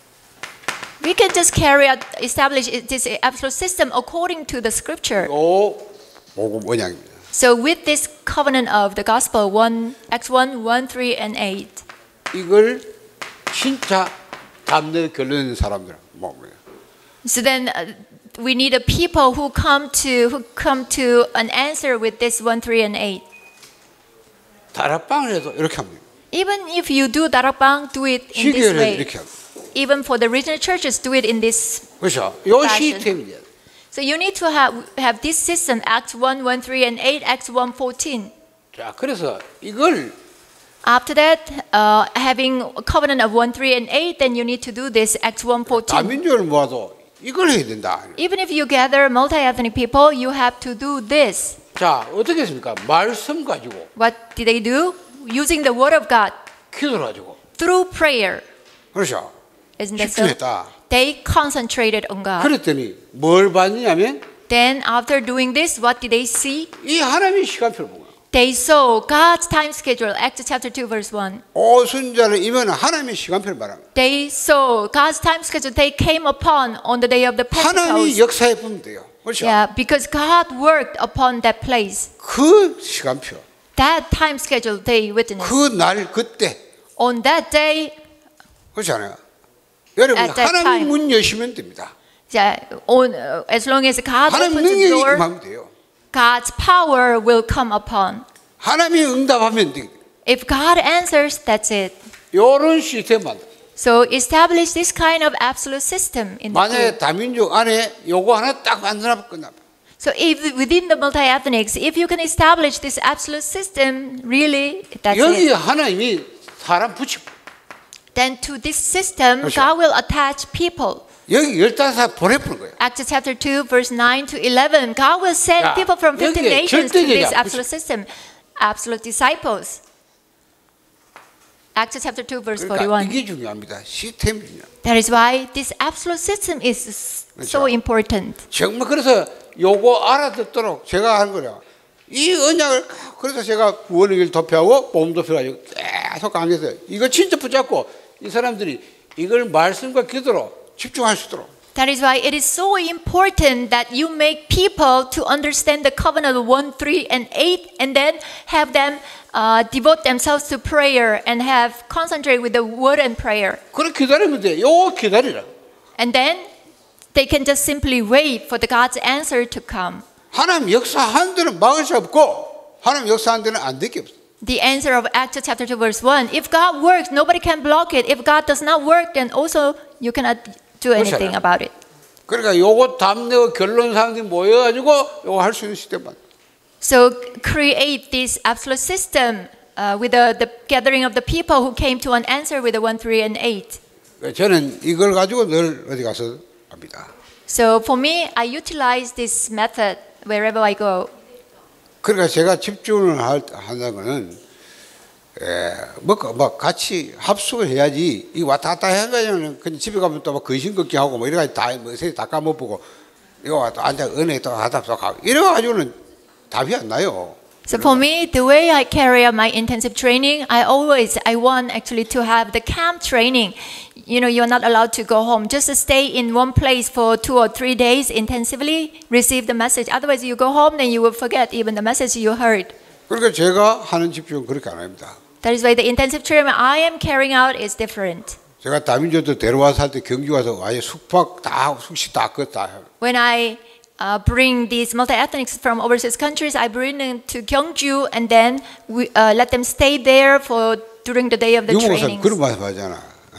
We can just carry out, establish this absolute system according to the scripture. 또 복음 언약입니다. So with this covenant of the gospel, Acts 1, 1, 3, and 8. 이걸 진짜 담는 결론 있는 사람들 뭐예요? So then we need a people who come to an answer with this 1, 3, and 8. 다락방을 해도 이렇게 합니다. Even if you do darakbang, do it in this 시계를 way. 이렇게 합니다. Even for the regional churches, do it in this. 그렇죠. 요 fashion. 시스템이에요. So you need to have this system, Acts 1, 1, 3, and 8, Acts 1, 14. 자, 그래서 이걸 After that, having a covenant of 1, 3, and 8, then you need to do this, Acts 1, 14. 다민족을 모아도 이걸 해야 된다. Even if you gather multi-ethnic people, you have to do this. 자, 어떻게 했습니까? 말씀 가지고 What did they do? Using the word of God, 기도를 가지고 through prayer. 그렇죠. Isn't that so? 집중했다. They concentrated on God. 그랬더니 뭘 봤냐면 Then after doing this, what did they see? 이 하나님의 시간표를 본 거야. They saw God's time schedule, Acts chapter 2, verse 1. 오순절을 이면 하나님의 시간표를 말합니다. They saw God's time schedule they came upon on the day of the 하나님이 Pentecost. 역사해 보면 돼요. 그렇죠? Yeah, because God worked upon that place. 그 시간표, That time schedule they witnessed. 그 날 그때 On that day, 그렇지 않아요? 여러분 At that 하나님 time. 문 여시면 됩니다. yeah, as long as God 하나님 opens the 능력이 door, 임하면 돼요. God's power will come upon. 하나님이 응답하면 돼. If God answers, that's it. 이런 시스템 만들. So establish this kind of absolute system in the 만약에 group. 다민족 안에 요거 하나 딱 만들면 끝나. So if within the multi-ethnics, if you can establish this absolute system, really, that's 여기 it. 하나님이 사람 붙이고 Then to this system, 그렇죠. God will attach people. 여기 15살 보내버린 거예요. Acts chapter 2, verse 9 to 11. God will send 야, people from 15 여기에 nations to this 절대적이야. absolute system. Absolute disciples. Acts chapter 2, verse 그러니까 41. 이게 중요합니다. 시스템이 중요해요. That is why this absolute system is so 그렇죠. important. 정말 그래서 요거 알아듣도록 제가 하는 거예요. 이 언약을 그래서 제가 구원의 길 도표하고 복음 도표가지고 계속 강조해서 이거 진짜 붙잡고 이 사람들이 이걸 말씀과 기도로 집중할 수 있도록. That is why it is so important that you make people to understand the covenant of 1, 3, and 8, and then have them devote themselves to prayer and have concentrate with the word and prayer. 그렇게 기다리면 돼. 요거 기다리라. And then they can just simply wait for the God's answer to come. 하나님 역사하는 데는 막을 수 없고 하나님 역사하는 데는 안 될 게 없어. The answer of Acts chapter 2 verse 1. If God works, nobody can block it. If God does not work, then also you cannot do anything about it. 그러니까 요거 답내고 결론 사람들이 모여가지고 요거 할 수 있는 시대만. So create this absolute system with the gathering of the people who came to an answer with the 1, 3, and 8. 저는 이걸 가지고 늘 어디 가서 합니다. So for me, I utilize this method wherever I go. 그러니까 제가 집중을 한다는 거는 뭐 같이 합숙을 해야지 이 왔다 갔다 해가지고는 그냥 집에 가면 또 막 근심 걷기 하고 뭐 이래가지고 다 까먹고 이거 왔다 앉아 은혜 또 하다 또 가고 이래가지고는 답이 안 나요. So for me, the way I carry out my intensive training, I want actually to have the camp training. You know, you're not allowed to go home. Just stay in one place for 2 or 3 days intensively, receive the message. Otherwise, you go home, then you will forget even the message you heard. 그러니까 제가 하는 집중은 그렇게 안 합니다. That is why the intensive training I am carrying out is different. 제가 다민족도 데려와서 할 때 경주 와서 아예 숙식 다 껐다. When I bring these multi-ethnics from overseas countries, I bring them to Gyeongju and then we let them stay there during the day of the 유목사 training. 그런 말씀 하잖아.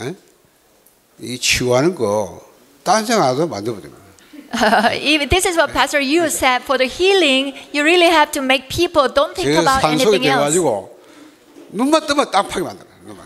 이 치유하는 거 딴 생각 안 해도 만들어버려. This is what Pastor Yu said. For the healing, you really have to make people don't think about 산속에 anything else. 돼가지고 눈만 뜨면 땅파게 만들어.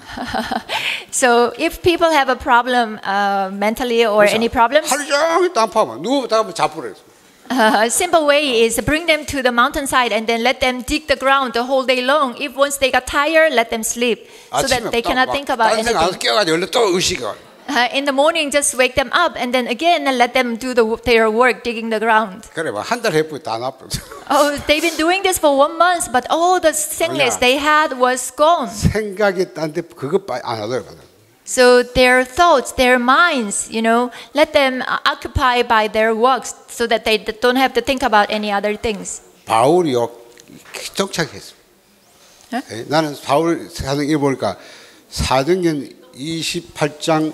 So if people have a problem mentally or any problems, 하루 종일 땅파면 누구 다 잡으래. a simple way is bring them to the mountainside and then let them dig the ground the whole day long. If once they got tired, let them sleep so that they cannot think about 딴 생각 안 해서 anything. 깨가지고 원래 또 의식이. In the morning, just wake them up and then again let them do their work digging the ground. 그래 봐 한 달 해보니 다 나빠. Oh, they've been doing this for 1 month, but all the sickness they had was gone. 생각이 딴데 그거 안 하더라고. So their thoughts, their minds, you know, let them occupy by their works so that they don't have to think about any other things. 바울이요 기똥차게 네? 나는 바울 사도행 보니까 사도행전 28장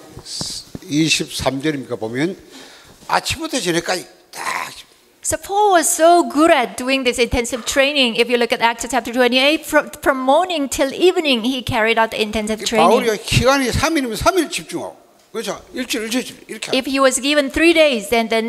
23절입니까 보면 아침부터 저녁까지 딱. So Paul was so good at doing this intensive training. If you look at Acts chapter 28, from morning till evening, he carried out the intensive training. 바울이 기간이 3일이면 3일 집중하고 그렇죠? 일주일 이렇게. If he was given 3 days, then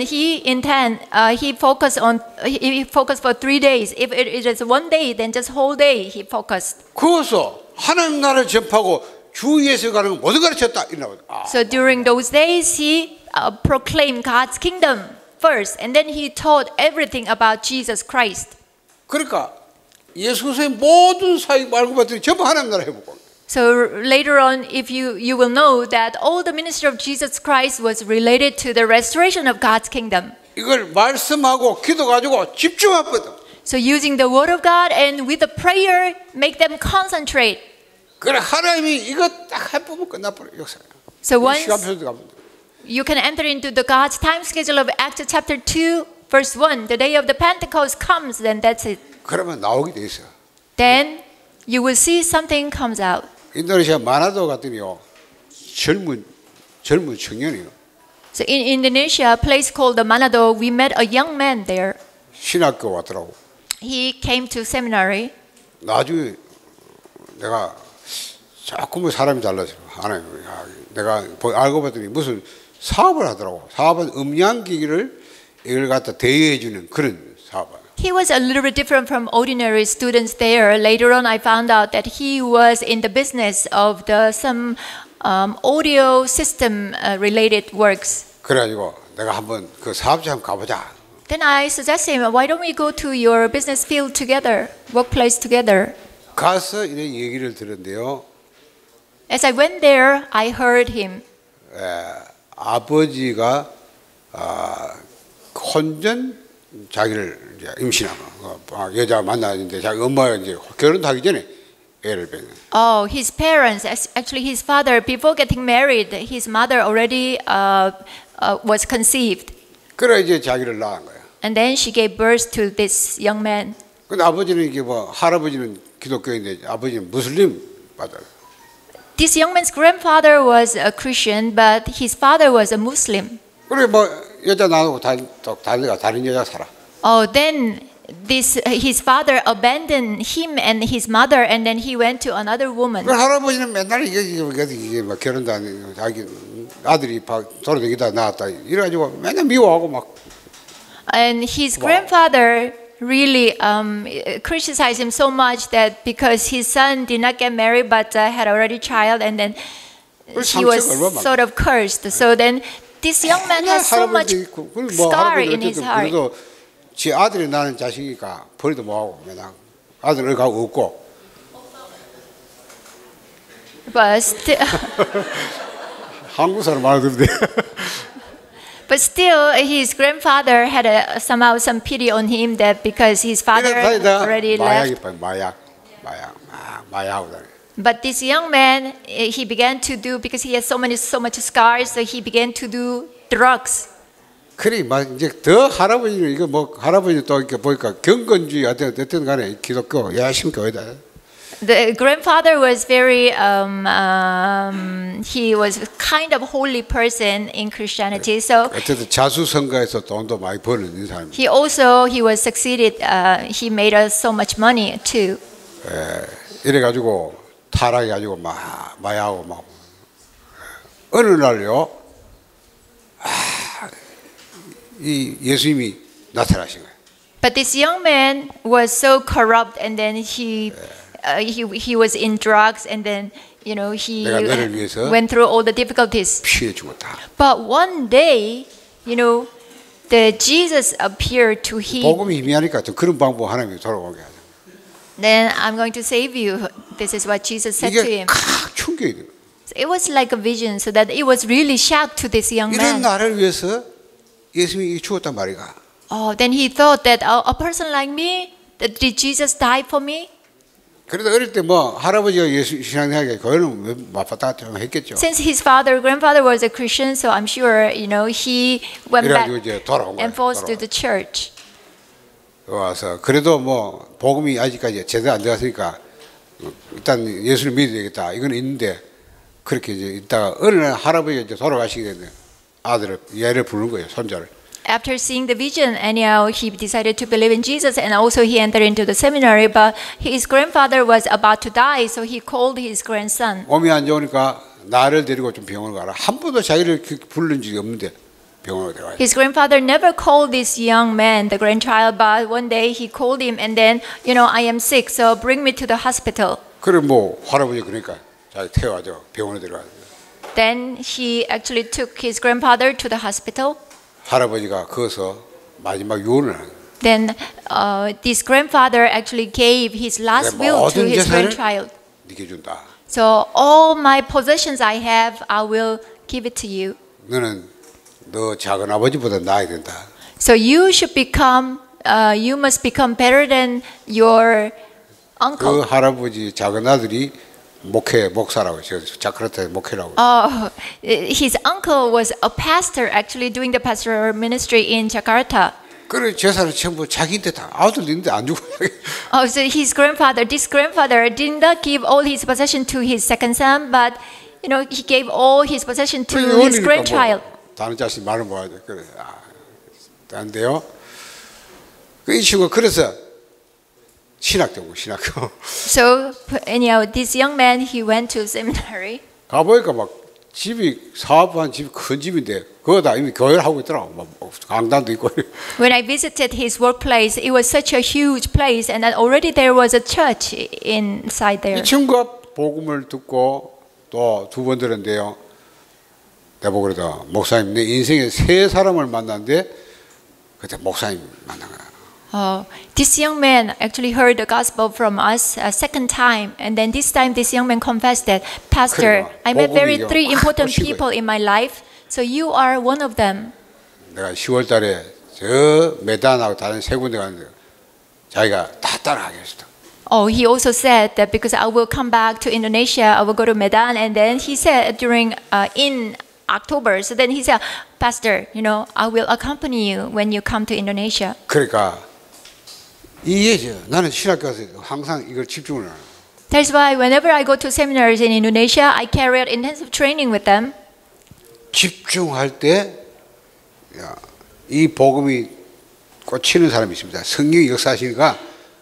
he focused for 3 days. If it is 1 day, then just whole day he focused. 그어서 하나님 나라를 전파하고 주위에서 가는 모든 가르쳤다 이러나. So during those days, he proclaimed God's kingdom first, and then he taught everything about Jesus Christ. 그러니까 예수 그리스도의 모든 사역 말고 봤더니 전부 하나님 나라 해보고. So later on, if you will know that all the ministry of Jesus Christ was related to the restoration of God's kingdom. 이걸 말씀하고 기도 가지고 집중하거든. So using the word of God and with the prayer, make them concentrate. 그래 하나님이 이거 딱 해보면 끝나버려 역사. So once 시간표도 가면. you can enter into the God's time schedule of Acts chapter 2, verse 1, the day of the Pentecost comes, then that's it. 그러면 나오게 돼 있어. Then you will see something comes out. 인도네시아 마나도 갔더니요 젊은 청년이요. So in Indonesia, a place called the Manado, we met a young man there. 신학교 왔더라고. He came to seminary. 나중에 내가 조금 사람이 달라져. 하나님, 내가 알고 봤더니 무슨 사업을 하더라고. 사업은 음양기기를 이걸 갖다 대여해주는 그런 사업. He was a little bit different from ordinary students there. Later on, I found out that he was in the business of some audio system related works. 그래가지고 내가 한번 그 사업장 가보자. Then I suggested him, why don't we go to your business field together, workplace together? 가서 이런 얘기를 들었는데요. As I went there, I heard him. 아버지가 혼전 자기를 이제 임신하고 여자 만나는데 자기 엄마가 이제 결혼하기 전에 애를 낳는. Oh, his parents, actually his father, before getting married, his mother already was conceived. 그래 이제 자기를 낳은 거야. And then she gave birth to this young man. 근데 아버지는 이게 뭐 할아버지는 기독교인데 아버지는 무슬림 받아. This young man's grandfather was a Christian, but his father was a Muslim. 그래 뭐 여자 나오고 다른 여자 살아. Oh, then his father abandoned him and his mother, and then he went to another woman. 그 할아버지는 맨날 이게 막 결혼도 안 해. 자기 아들이 돌아다니다 나왔다. 이래가지고 맨날 미워하고 막. And his grandfather really criticized him so much that because his son did not get married but had already child, and then he was sort of cursed. So then this young man has so much scar in his heart. 그래도 지 아들이 낳은 자식이니까 버리도 못하고 맨날 아들을 가고 없고. But still, 한국 사람 말 듣는데. but still, his grandfather had somehow some pity on him that because his father already left. 마약하고. But this young man, he began to do, because he has so much scars, so he began to do drugs. 그래, 이제 더 할아버지는 이거 뭐 할아버지 또 이렇게 보니까 경건주의 어쨌든 간에 기독교 열심히 교회다. The grandfather was very, he was kind of holy person in Christianity. So 어쨌든 자수성가해서 돈도 많이 버는 사람. he was succeeded. He made us so much money too. 이래가지고 타락해가지고 막 마약하고 막 어느 날요. 이 예수님이 나타나신 거예요. But this young man was so corrupt, and then he was in drugs, and then he went through all the difficulties. 피해 죽었다. But one day, the Jesus appeared to him. 복음이 희미하니까 또 그런 방법 하나님이 돌아오게 하죠. Then I'm going to save you. This is what Jesus said to him. 이게 충격이 돼요. It was like a vision, so that it was really shocked to this young 이런 man. 나를 위해서 예수님이 죽었단 말이가. Oh, then he thought that a person like me, that did Jesus die for me? 그래도 어릴 때 뭐 할아버지가 예수 신앙하게 그거는 맞다 좀 했겠죠. Since his grandfather was a Christian, so I'm sure he went back and forth to the church. 와서 그래도 뭐 복음이 아직까지 제대로 안 되었으니까 일단 예수를 믿어야 되겠다. 이건 있는데 그렇게 이제 있다가 어느 날 할아버지가 이제 돌아가시게 됐는데 아들을 얘를 부르는 거예요, 손자를. After seeing the vision, anyhow, he decided to believe in Jesus, and also he entered into the seminary. But his grandfather was about to die, so he called his grandson. 몸이 안 좋으니까 나를 데리고 좀 병원을 가라. 한 번도 자기를 부른 적이 없는데 병원을 데려가요. His grandfather never called this young man, the grandchild, but one day he called him, and then, I am sick, so bring me to the hospital. 그래 뭐 할아버지 그러니까 자기 태워가지고 병원에 데려가요. Then he actually took his grandfather to the hospital. 할아버지가 거기서 마지막 유언을 하는. Then this grandfather actually gave his last will to his grandchild. 네게 준다. So all my possessions I have, I will give it to you. 너는 너 작은 아버지보다 나아야 된다. So you must become better than your uncle. 그 할아버지 작은 아들이 목사라고 자카르타 목회라고. His uncle was a pastor, actually doing the pastoral ministry in Jakarta. 그래 재산을 전부 자기한테 다 아들도 있는데 안 주고. So this grandfather did not give all his possession to his second son, but he gave all his possession to his grandchild. 다른 자식 말을 뭐하죠? 그래, 안 돼요. 이 친구 그래서. 신학교. So anyhow, this young man, he went to seminary. 가보니까 막 집이 사업한 집 큰 집인데 그거 다 이미 교회를 하고 있더라고. 막 강단도 있고. When I visited his workplace, it was such a huge place, and that already there was a church inside there. 이 친구가 복음을 듣고 또 두 번 들었는데요. 내가 그러다 목사님 내 인생에 세 사람을 만났는데 그때 목사님 만난 거야. This young man actually heard the gospel from us a second time, and then this time this young man confessed that, Pastor, I met three important people in my life, so you are one of them. 내가 10월 달에 저 메단하고 다른 세 군데 갔는데 자기가 다 따라가겠어. He also said that because I will come back to Indonesia, I will go to Medan, and then he said in October, so then he said, Pastor, I will accompany you when you come to Indonesia. 그러니까 이해죠. 나는 신학교 가서 항상 이걸 집중을 해요. That's why whenever I go to seminaries in Indonesia, I carry out intensive training with them. 집중할 때 이 복음이 꽂히는 사람이 있습니다. 성령이 역사하시니까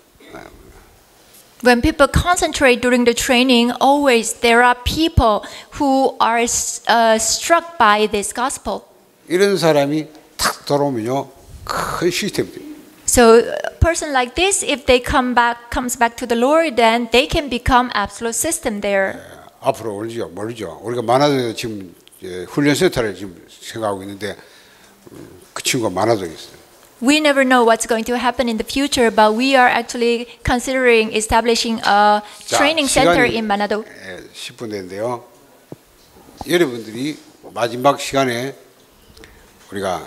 When people concentrate during the training, always there are people who are struck by this gospel. 이런 사람이 탁 돌아오면요 큰 시스템이 됩니다. So a person like this, if they comes back to the Lord, then they can become absolute system there. 앞으로 모르죠. 우리가 만화도에서 지금 훈련 센터를 지금 생각하고 있는데 그 친구가 만화도에 있어요. We never know what's going to happen in the future, but we are actually considering establishing a training center in Manado. 10분 됐는데요. 여러분들이 마지막 시간에 우리가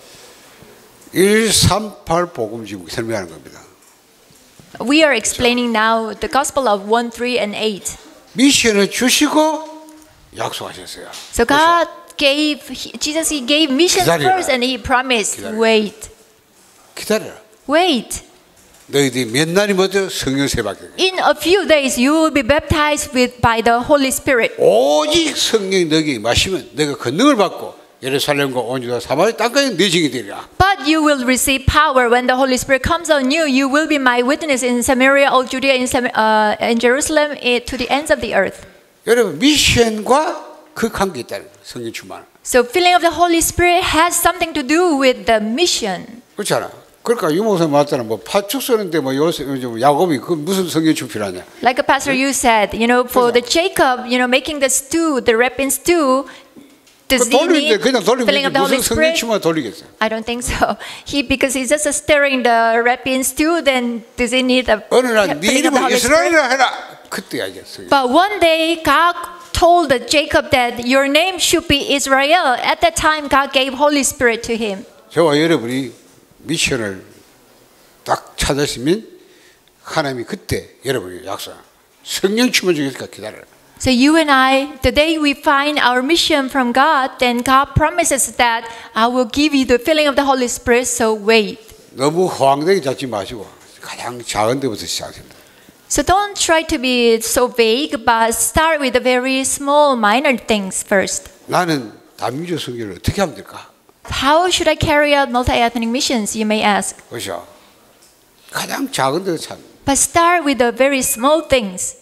138 복음 지금 설명하는 겁니다. We are explaining now the gospel of 1, 3, and 8. 미션을 주시고 약속하셨어요. So God Jesus he gave mission 기다리라. first and he promised, 기다리라. wait. 기다려라. Wait. 너희들이 몇 날이 먼저 성령 세박해. In a few days you will be baptized by the Holy Spirit. 오직 성령이 너에게 마시면 너가 권능을 받고 예루살렘과 온 유다 사마리아 땅까지 네 증이 되리라. But you will receive power when the Holy Spirit comes on you. You will be my witness in Samaria, all Judea, in Jerusalem, to the ends of the earth. 여러분 미션과 그 관계 있다는 거예요. 성령 충만. So filling of the Holy Spirit has something to do with the mission. 그렇잖아. 그러니까 유목사 말했잖아. 뭐 파축 쓰는데 뭐 요즘 야곱이 그 무슨 성령 충필하냐. Like a pastor you said, for the Jacob, making the stew, the red-bean stew, does he need 그냥 filling of the Holy 무슨 성령 Spirit? 충만 돌리겠어요. I don't think so. Because he's just stirring the red-bean stew, then does he need the 어느 날 네 filling of the 이름을 Holy Spirit? 이스라엘이라 해라. 그때 알겠어요. But one day, God told Jacob that your name should be Israel. At that time, God gave Holy Spirit to him. 저와 여러분이 미션을 딱 찾았으면 하나님이 그때 여러분이 약속 성령 충만 주니까 기다려라. So you and I, the day we find our mission from God, then God promises that I will give you the filling of the Holy Spirit. So wait. 너무 호황되게 잡지 마시고 가장 작은 데부터 시작합니다. So don't try to be so vague, but start with the very small, minor things first. 나는 다민족 선교를 어떻게 하면 될까? How should I carry out multi-ethnic missions, you may ask. 그렇죠. 가장 작은 데서 찾는. But start with the very small things.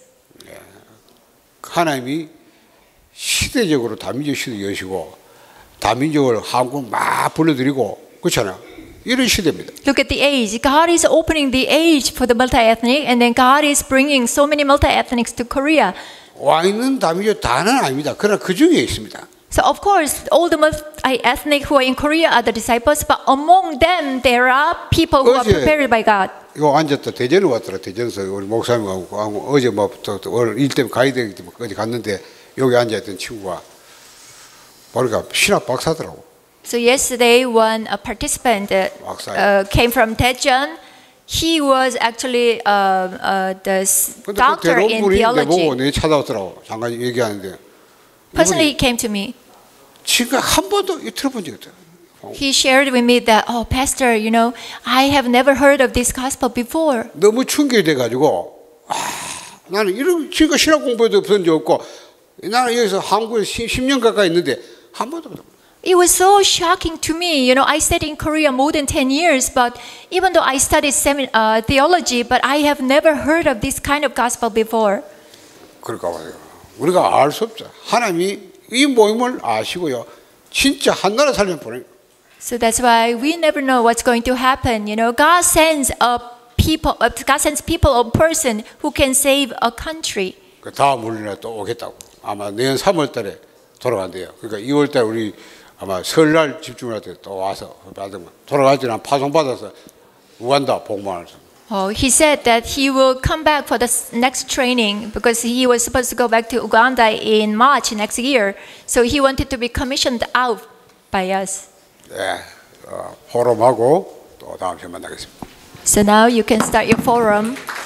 하나님이 시대적으로 다민족 시대 여시고 다민족을 한국 막 불러들이고 그렇잖아요. 이런 시대입니다. Look at the age. God is opening the age for the multi-ethnic, and then God is bringing so many multi-ethnics to Korea. 와 있는 다민족 다는 아닙니다. 그러나 그 중에 있습니다. So of course, all the multi-ethnic who are in Korea are the disciples, but among them there are people who are prepared by God. 이거 앉았다 대전에 왔더라. 대전에서 우리 목사님하고 어제 뭐부터 오늘 일 때문에 가야 되기 때문에 어제 갔는데 여기 앉아있던 친구가 보니까 신학 박사더라고. So yesterday, when a participant came from Daejeon, he was actually the doctor in theology. 보고 내 찾아왔더라고. 잠깐 얘기하는데. Personally, he came to me. 지금 한 번도 들어본 적이 없어요. He shared with me that, oh, Pastor, I have never heard of this gospel before. 너무 충격이 돼가지고 나는 이런 지금 신학 공부에도 없은 적 없고 나는 여기서 한국에 10년 가까이 있는데 한 번도 없어. It was so shocking to me. I stayed in Korea more than 10 years, but even though I studied theology, but I have never heard of this kind of gospel before. 그러니까 우리가 알 수 없죠. 하나님이 이 모임을 아시고요. 진짜 한 나라 살면 보내. So that's why we never know what's going to happen. God sends people, a person who can save a country. 그 다음 훈련에 또 오겠다고. 아마 내년 3월달에 돌아간대요. 그러니까 2월달 우리 아마 설날 집중할 때 또 와서 받으면 돌아갈 때는 파송 받아서 우간다 복무하면서. He said that he will come back for the next training because he was supposed to go back to Uganda in March next year. So he wanted to be commissioned out by us. 네, 포럼하고 또 다음 시간에 만나겠습니다. So now you can start your forum.